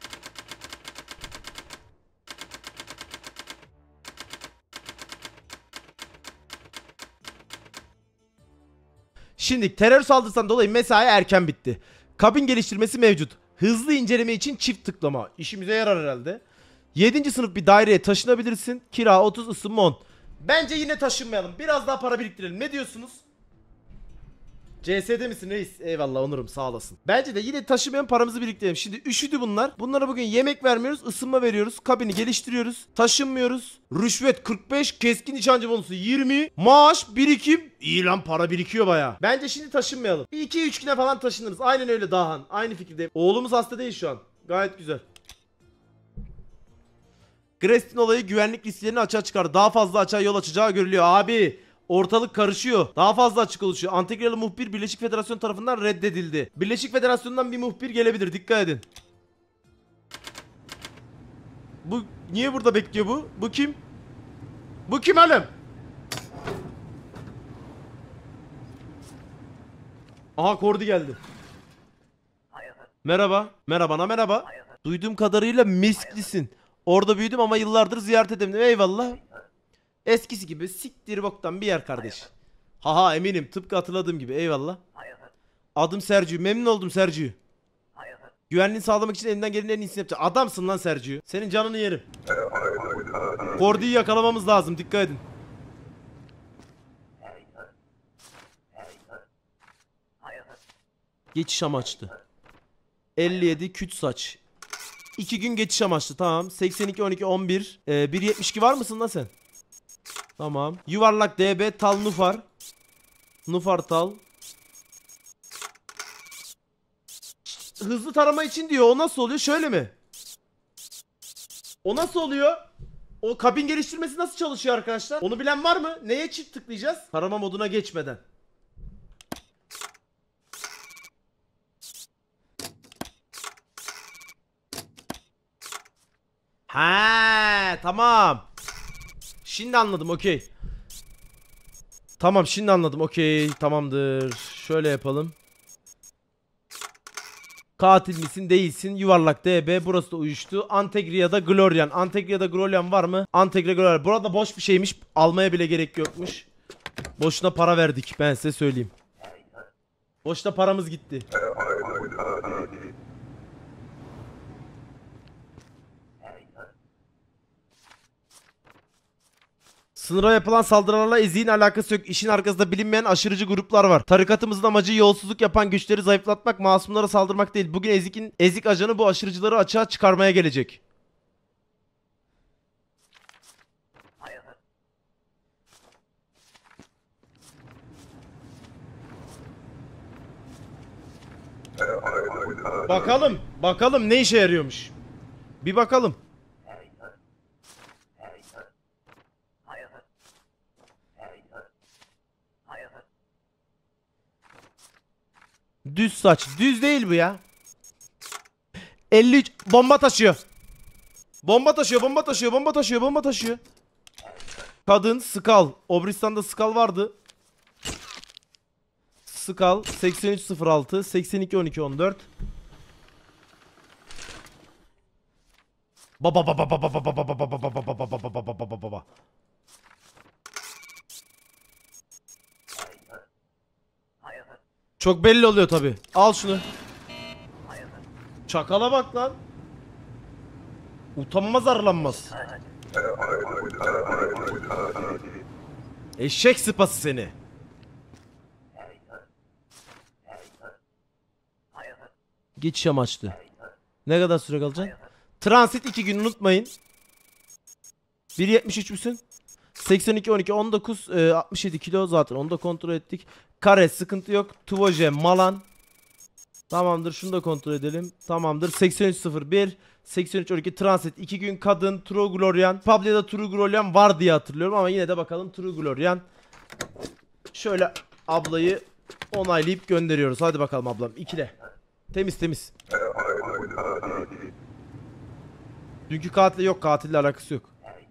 Şimdi terör saldırısından dolayı mesai erken bitti. Kabin geliştirmesi mevcut. Hızlı inceleme için çift tıklama. İşimize yarar herhalde. 7. sınıf bir daireye taşınabilirsin. Kira 30, ısınma 10. Bence yine taşınmayalım. Biraz daha para biriktirelim. Ne diyorsunuz? CS'de misin reis? Eyvallah onurum, sağ olasın. Bence de yine taşımayan paramızı biriktirelim. Şimdi üşüdü bunlar. Bunlara bugün yemek vermiyoruz, ısınma veriyoruz. Kabini geliştiriyoruz. Taşınmıyoruz. Rüşvet 45, keskin nişancı bonusu 20. Maaş, birikim. İyi lan, para birikiyor baya. Bence şimdi taşınmayalım. Bir 2-3 güne falan taşınırız. Aynen öyle Dahan. Aynı fikirdeyim. Oğlumuz hasta değil şu an. Gayet güzel. Grestin olayı güvenlik risklerini açığa çıkar. Daha fazla açığa yol açacağı görülüyor. Abi ortalık karışıyor. Daha fazla açık oluşuyor. Antikralı muhbir Birleşik Federasyon tarafından reddedildi. Birleşik Federasyon'dan bir muhbir gelebilir. Dikkat edin. Bu niye burada bekliyor bu? Bu kim? Bu kim oğlum? Aha Kordi geldi. Merhaba. Merhaba, merhaba. Duyduğum kadarıyla misklisin. Orada büyüdüm ama yıllardır ziyaret edemedim. Eyvallah. Eskisi gibi siktir boktan bir yer kardeş. Haha eminim, tıpkı hatırladığım gibi. Eyvallah. Adım Sergio. Memnun oldum Sergio. Güvenliğini sağlamak için elinden gelenin en iyisini yapacağım. Adamsın lan Sergio. Senin canını yerim. Kordi'yi yakalamamız lazım. Dikkat edin. Geçiş amaçlı. 57 küt saç. 2 gün geçiş amaçlı, tamam. 82 12 11 1.72 var mısın lan sen? Tamam. Yuvarlak DB tal Nufar. Nufar tal. Hızlı tarama için diyor. O nasıl oluyor? Şöyle mi? O nasıl oluyor? O kabin geliştirmesi nasıl çalışıyor arkadaşlar? Onu bilen var mı? Neye çift tıklayacağız? Tarama moduna geçmeden. Ha, tamam. Şimdi anladım, okey. Tamam şimdi anladım. Okey tamamdır. Şöyle yapalım. Katil misin değilsin. Yuvarlak DB. Burası da uyuştu. Antegria'da Glorian. Antegria'da Glorian var mı? Antegria Glorian. Burada boş bir şeymiş. Almaya bile gerek yokmuş. Boşuna para verdik. Ben size söyleyeyim. Boşuna paramız gitti. Sınıra yapılan saldırılarla Ezik'in alakası yok. İşin arkasında bilinmeyen aşırıcı gruplar var. Tarikatımızın amacı yolsuzluk yapan güçleri zayıflatmak, masumlara saldırmak değil. Bugün Ezik ajanı bu aşırıcıları açığa çıkarmaya gelecek. Bakalım ne işe yarıyormuş. Bir bakalım. Düz saç. Düz değil bu ya. 53 bomba taşıyor. Bomba taşıyor. Kadın Skal. Obristan'da Skal vardı. Skal 8306 82 12 14. Baba. Çok belli oluyor tabi. Al şunu. Çakala bak lan. Utanmaz arlanmaz. Eşek sıpası seni. Geçiş amaçlı. Ne kadar süre kalacaksın? Transit 2 gün unutmayın. 1.73 müsün? 82 12 19 67 kilo zaten onu da kontrol ettik. Kare sıkıntı yok. Tuvoje Malan. Tamamdır şunu da kontrol edelim. Tamamdır 8301 8312 Transit 2 gün kadın True Glorian. Publia'da True Glorian var diye hatırlıyorum ama yine de bakalım True Glorian. Şöyle ablayı onaylayıp gönderiyoruz. Hadi bakalım ablam. 2'de. Temiz. Dünkü katille yok. Katille alakası yok.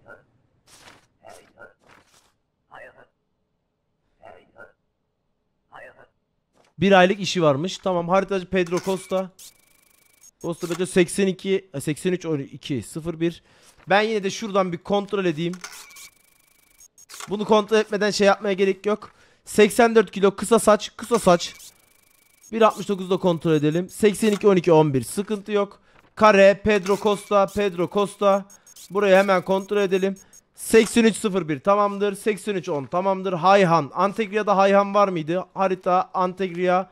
Bir aylık işi varmış. Tamam haritacı Pedro Costa. Costa Pedro 82 83 12 01. Ben yine de şuradan bir kontrol edeyim. Bunu kontrol etmeden şey yapmaya gerek yok. 84 kilo kısa saç. 1.69'da kontrol edelim. 82 12 11 sıkıntı yok. Kare Pedro Costa. Burayı hemen kontrol edelim. 8301 tamamdır. 8310 tamamdır. Hayhan. Antegria'da Hayhan var mıydı? Harita Antegria.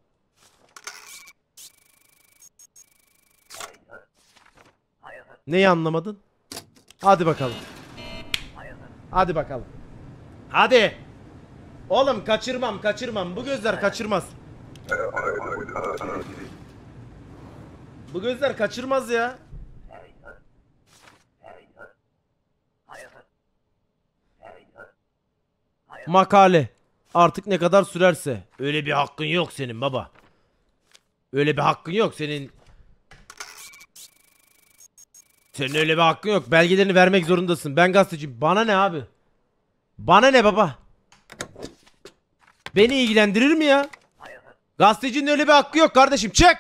Neyi anlamadın? Hadi bakalım. Hadi. Oğlum kaçırmam. Bu gözler kaçırmaz. Bu gözler kaçırmaz ya. Makale. Artık ne kadar sürerse. Öyle bir hakkın yok senin baba. Öyle bir hakkın yok senin. Senin öyle bir hakkın yok. Belgelerini vermek zorundasın. Ben gazeteciyim. Bana ne abi? Bana ne baba? Beni ilgilendirir mi ya? Gazetecinin öyle bir hakkı yok kardeşim. Çek.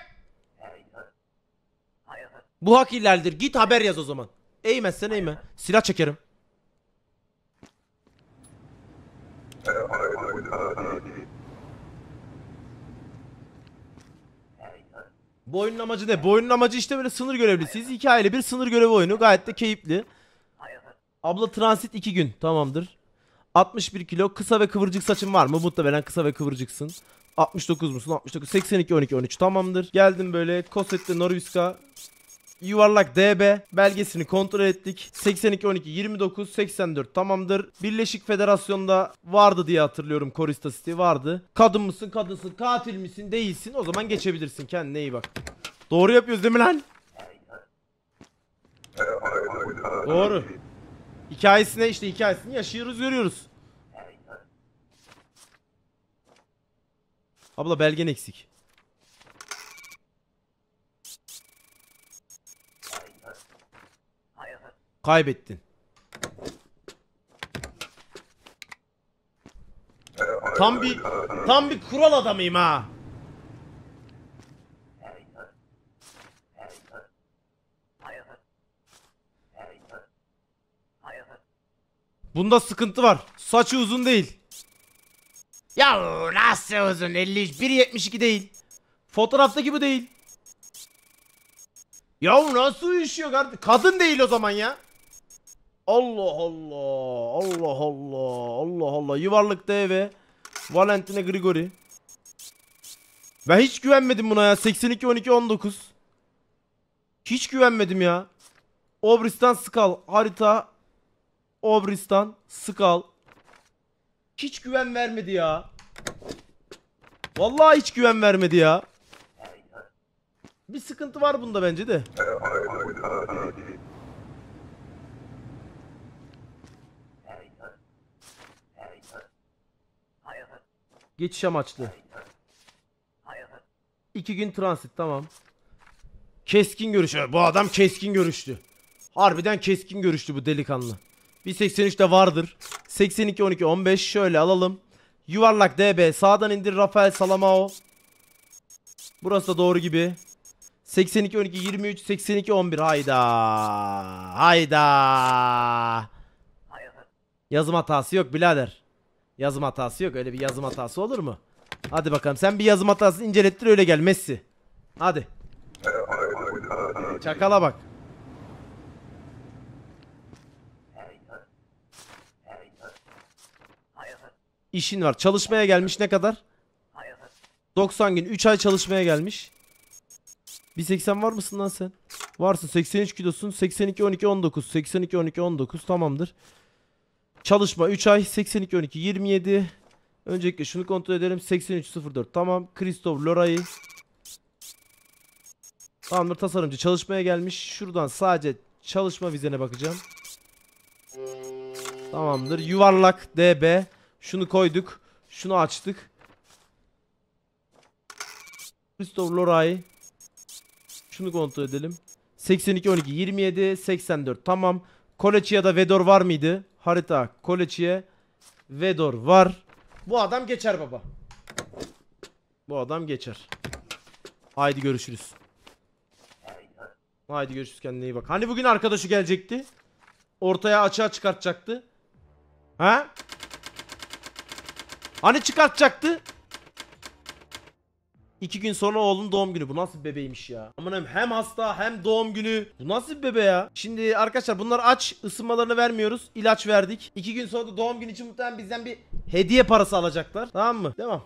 Bu hak ihlaldir. Git haber yaz o zaman. Eğmezsen eğme. Silah çekerim. Bu oyunun amacı ne? Bu oyunun amacı işte böyle sınır görevlisiyiz. Hikayeli bir sınır görevi oyunu. Gayet de keyifli. Abla transit 2 gün. Tamamdır. 61 kilo. Kısa ve kıvırcık saçın var mı? Muhtemelen kısa ve kıvırcıksın. 69 musun? 69. 82 12 13. Tamamdır. Geldim böyle. Cosette Norviska. Yuvarlak DB belgesini kontrol ettik. 82 12 29 84 tamamdır. Birleşik Federasyon'da vardı diye hatırlıyorum. Korista City vardı. Kadın mısın, kadınsın, katil misin, değilsin. O zaman geçebilirsin. Kendine iyi bak. Doğru yapıyoruz değil mi lan? Doğru. Hikayesini yaşıyoruz, görüyoruz. Abla belgen eksik. Kaybettin. Tam bir kural adamıyım ha. Bunda sıkıntı var. Saçı uzun değil. Ya nasıl uzun? 53 1.72 değil. Fotoğraftaki bu değil. Ya nasıl uyuşuyor kardeşim? Kadın değil o zaman ya. Allah Allah. Allah Allah. Allah Allah. Yuvarlık DV. Valentina Grigori. Ben hiç güvenmedim buna ya. 82 12 19. Hiç güvenmedim ya. Obristan Skal. Harita. Obristan Skal. Hiç güven vermedi ya. Vallahi hiç güven vermedi ya. Bir sıkıntı var bunda bence de. Geçiş amaçlı. 2 gün transit, tamam. Keskin görüş. Bu adam keskin görüşlü. Harbiden keskin görüşlü bu delikanlı. 1.83'te vardır. 82 12 15 şöyle alalım. Yuvarlak DB sağdan indir Rafael Salamao. Burası da doğru gibi. 82 12 23 82 11 hayda. Hayda. Yazım hatası yok birader. Yazım hatası yok. Öyle bir yazım hatası olur mu? Hadi bakalım sen bir yazım hatası incelettir öyle gel Messi. Hadi. Çakala bak. İşin var. Çalışmaya gelmiş ne kadar? 90 gün 3 ay çalışmaya gelmiş. 1.80 var mısın lan sen? Varsın, 83 kilosun. 82 12 19 82 12 19 tamamdır. Çalışma 3 ay 82 12 27. Öncelikle şunu kontrol edelim. 83 04 tamam. Christophe Loray. Tamamdır, tasarımcı çalışmaya gelmiş. Şuradan sadece çalışma vizene bakacağım. Tamamdır. Yuvarlak DB. Şunu koyduk. Şunu açtık. Christophe Loray. Şunu kontrol edelim. 82 12 27 84 tamam. Koleçia'da Vedor var mıydı? Harita Koleçia Vedor var. Bu adam geçer baba. Bu adam geçer. Haydi görüşürüz. Haydi görüşürüz, kendine iyi bak. Hani bugün arkadaşı gelecekti? Ortaya açığa çıkartacaktı. Ha? Hani çıkartacaktı? 2 gün sonra oğlun doğum günü. Bu nasıl bir bebeğmiş ya? Aman hem hasta hem doğum günü. Bu nasıl bir bebe ya? Şimdi arkadaşlar bunlar aç. Isınmalarını vermiyoruz. İlaç verdik. 2 gün sonra da doğum günü için muhtemelen bizden bir hediye parası alacaklar. Tamam mı? Devam.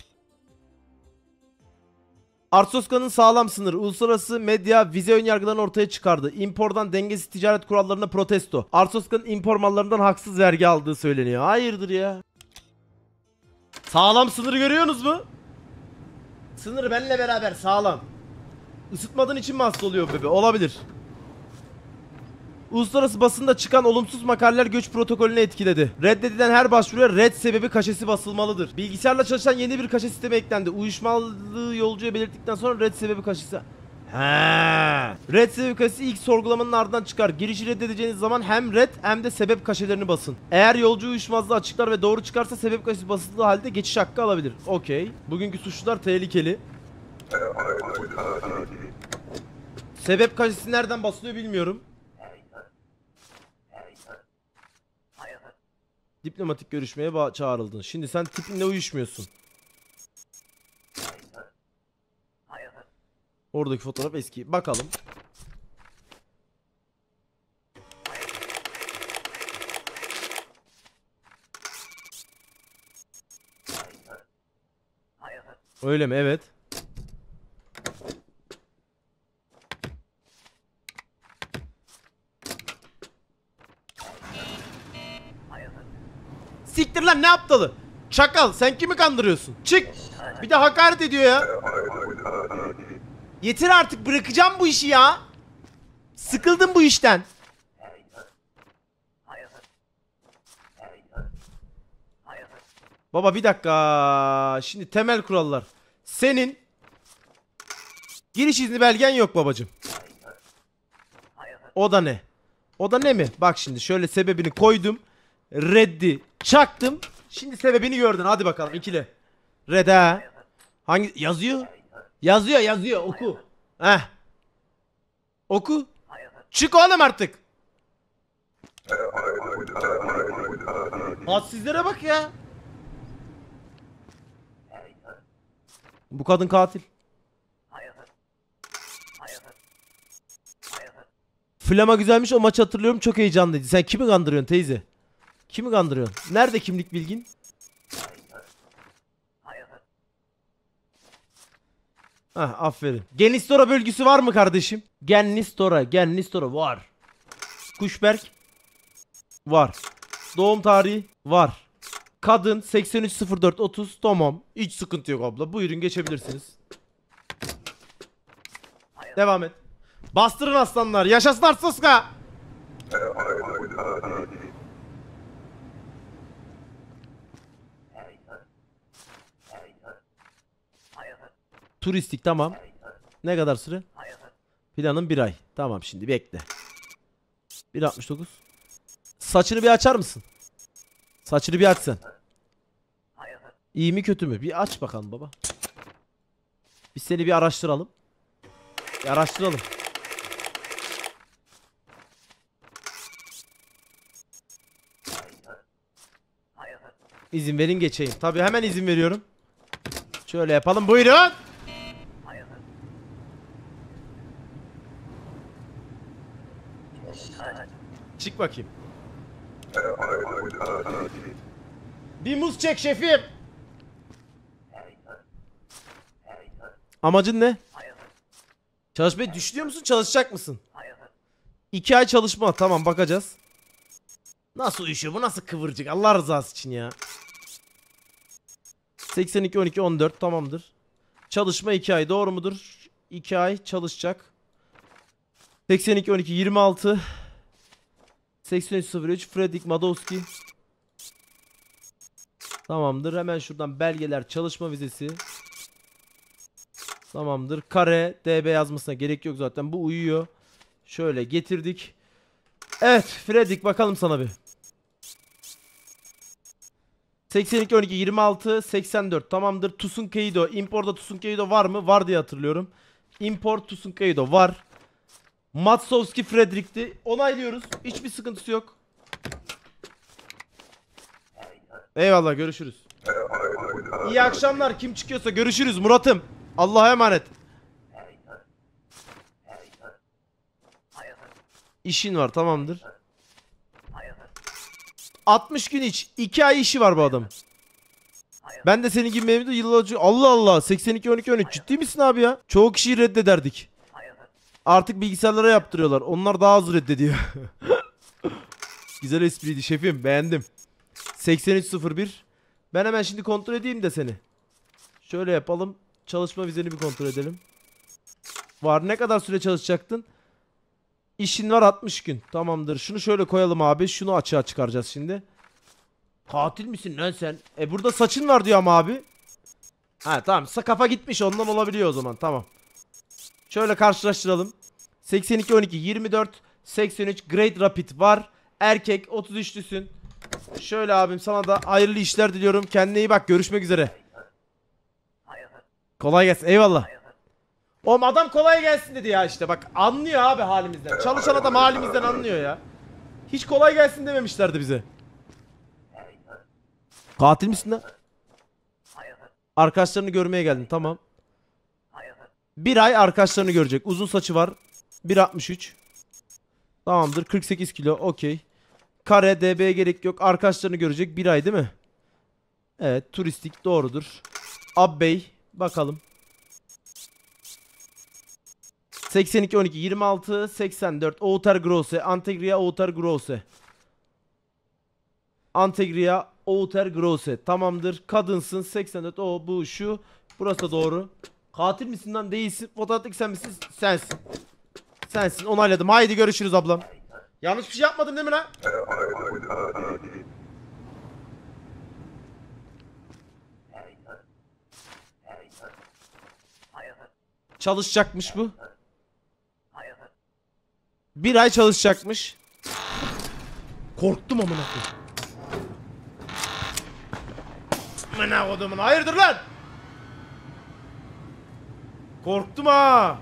Arstoska'nın sağlam sınırı. Uluslararası medya vize önyargılarını ortaya çıkardı. İmpordan dengesiz ticaret kurallarına protesto. Arstoska'nın impor mallarından haksız vergi aldığı söyleniyor. Hayırdır ya? Sağlam sınırı görüyorsunuz mu? Sınır benimle beraber sağlam. Isıtmadığın için mi hasta oluyor bebe? Olabilir. Uluslararası basında çıkan olumsuz makaleler göç protokolünü etkiledi. Reddedilen her başvuruya red sebebi kaşesi basılmalıdır. Bilgisayarla çalışan yeni bir kaşe sistemi eklendi. Uyuşmazlığı yolcuya belirttikten sonra red sebebi kaşesi... He. Red sebebi kaşesi ilk sorgulamanın ardından çıkar. Girişi reddedeceğiniz zaman hem red hem de sebep kaşelerini basın. Eğer yolcu uyuşmazlığı açıklar ve doğru çıkarsa sebep kaşesi basıldığı halde geçiş hakkı alabilir. Okey. Bugünkü suçlular tehlikeli. Sebep kaşesi nereden basılıyor bilmiyorum. Diplomatik görüşmeye çağrıldın. Şimdi sen tipinle uyuşmuyorsun. Oradaki fotoğraf eski. Bakalım. Öyle mi? Evet. Siktir lan, ne aptalı? Çakal, sen kimi kandırıyorsun? Çık. Bir de hakaret ediyor ya. Yeter artık, bırakacağım bu işi ya. Sıkıldım bu işten. Baba bir dakika. Şimdi temel kurallar. Senin giriş izni belgen yok babacım. O da ne? O da ne mi? Bak şimdi şöyle sebebini koydum. Reddi çaktım. Şimdi sebebini gördün. Hadi bakalım ikili. Red ha. Hangi yazıyor? Yazıyor oku. Heh. Oku. Çık oğlum artık. Hadsizlere bak ya. Bu kadın katil. Flama güzelmiş, o maçı hatırlıyorum, çok heyecanlıydı. Sen kimi kandırıyorsun teyze? Kimi kandırıyorsun? Nerede kimlik bilgin? Hah, aferin. Genlistora bölgesi var mı kardeşim? Genlistora var. Kuşberk var. Doğum tarihi var. Kadın 830430, tamam. Hiç sıkıntı yok abla. Buyurun geçebilirsiniz. Devam et. Bastırın aslanlar. Yaşasın Arstoska. Turistik, tamam. Ne kadar süre? Planın 1 ay. Tamam, şimdi bekle. 1.69. Saçını bir açar mısın? Saçını bir aç sen. İyi mi kötü mü? Bir aç bakalım baba. Biz seni bir araştıralım. Bir araştıralım. İzin verin geçeyim. Tabii hemen izin veriyorum. Şöyle yapalım, buyurun. Çık bakayım. Bir muz çek şefim. Amacın ne? Çalışmayı düşünüyor musun? Çalışacak mısın? 2 ay çalışma. Tamam, bakacağız. Nasıl uyuşuyor? Bu nasıl kıvırcık? Allah rızası için ya. 82 12 14 tamamdır. Çalışma 2 ay, doğru mudur? 2 ay çalışacak. 82 12 26 83 03 Fredrik Madowski. Tamamdır. Hemen şuradan belgeler, çalışma vizesi. Tamamdır. Kare DB yazmasına gerek yok zaten. Bu uyuyor. Şöyle getirdik. Evet Fredrik, bakalım sana bir. 82 12 26 84 tamamdır. Tusunkeido. Import'da Tusunkeido var mı? Var diye hatırlıyorum. Import Tusunkeido var. Matsowski Fredrik'ti. Onaylıyoruz. Hiçbir sıkıntısı yok. Eyvallah, görüşürüz. İyi akşamlar. Kim çıkıyorsa görüşürüz Murat'ım. Allah'a emanet. İşin var, tamamdır. 60 gün iç. 2 ay işi var bu adam. Ben de senin gibi memnun yıllarca. Allah Allah, 82 12 13 ciddi misin abi ya? Çoğu kişiyi reddederdik. Artık bilgisayarlara yaptırıyorlar. Onlar daha az reddediyor. Güzel espriydi şefim, beğendim. 8301. Ben hemen şimdi kontrol edeyim de seni. Şöyle yapalım. Çalışma vizeni bir kontrol edelim. Var, ne kadar süre çalışacaktın? İşin var 60 gün. Tamamdır. Şunu şöyle koyalım abi. Şunu açığa çıkaracağız şimdi. Katil misin lan sen? Burada saçın var diyor ama abi. Ha tamam. Kafa gitmiş, ondan olabiliyor o zaman. Tamam. Şöyle karşılaştıralım. 82 12 24 83 Great Rapid var. Erkek, 33'lüsün. Şöyle abim, sana da hayırlı işler diliyorum. Kendine iyi bak. Görüşmek üzere. Kolay gelsin. Eyvallah. Oğlum adam kolay gelsin dedi ya işte. Bak anlıyor abi halimizden. Çalışan adam halimizden anlıyor ya. Hiç kolay gelsin dememişlerdi bize. Katil misin lan? Arkadaşlarını görmeye geldim. Tamam. 1 ay arkadaşlarını görecek. Uzun saçı var. 1.63. Tamamdır. 48 kilo. Okey. Kare DB'ye gerek yok. Arkadaşlarını görecek. 1 ay değil mi? Evet. Turistik doğrudur. Abbey. Bakalım. 82 12 26 84 Outer Grosse. Antegria Outer Grosse. Antegria Outer Grosse. Tamamdır. Kadınsın. 84. O bu şu. Burası da doğru. Katil misin lan? Değilsin. Fotoğraflık sen misin? Sensin. Sensin. Onayladım. Haydi görüşürüz ablam. Yanlış bir şey yapmadım değil mi lan? Çalışacakmış bu. 1 ay çalışacakmış. Korktum amına koyayım. Amına kodumun. Hayırdır lan? Korktum ha.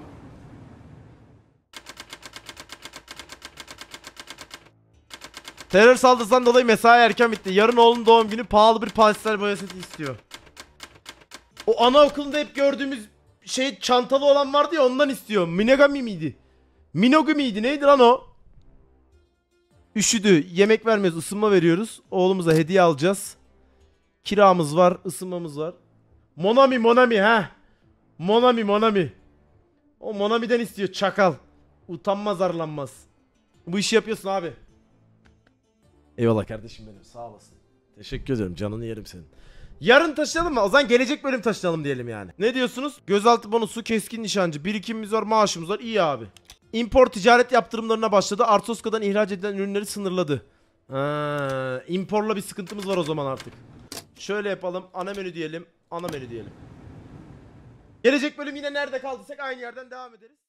Terör saldırısından dolayı mesai erken bitti. Yarın oğlunun doğum günü, pahalı bir pastel boya seti istiyor. O anaokulunda hep gördüğümüz şey çantalı olan vardı ya, ondan istiyor. Minagami miydi? Minogu miydi? Neydi lan o? Üşüdü. Yemek vermiyoruz. Isınma veriyoruz. Oğlumuza hediye alacağız. Kiramız var. Isınmamız var. Monami ha. Monami. O Monami'den istiyor çakal. Utanmaz arlanmaz. Bu işi yapıyorsun abi. Eyvallah kardeşim benim, sağ olasın. Teşekkür ederim, canını yerim senin. Yarın taşıyalım mı? O zaman gelecek bölüm taşıyalım diyelim yani. Ne diyorsunuz? Gözaltı bonusu, keskin nişancı, birikimimiz var, maaşımız var. İyi abi. İmport ticaret yaptırımlarına başladı. Artoska'dan ihraç edilen ürünleri sınırladı. İmporla bir sıkıntımız var o zaman artık. Şöyle yapalım. Ana menü diyelim. Ana menü diyelim. Gelecek bölüm yine nerede kaldıysak aynı yerden devam ederiz.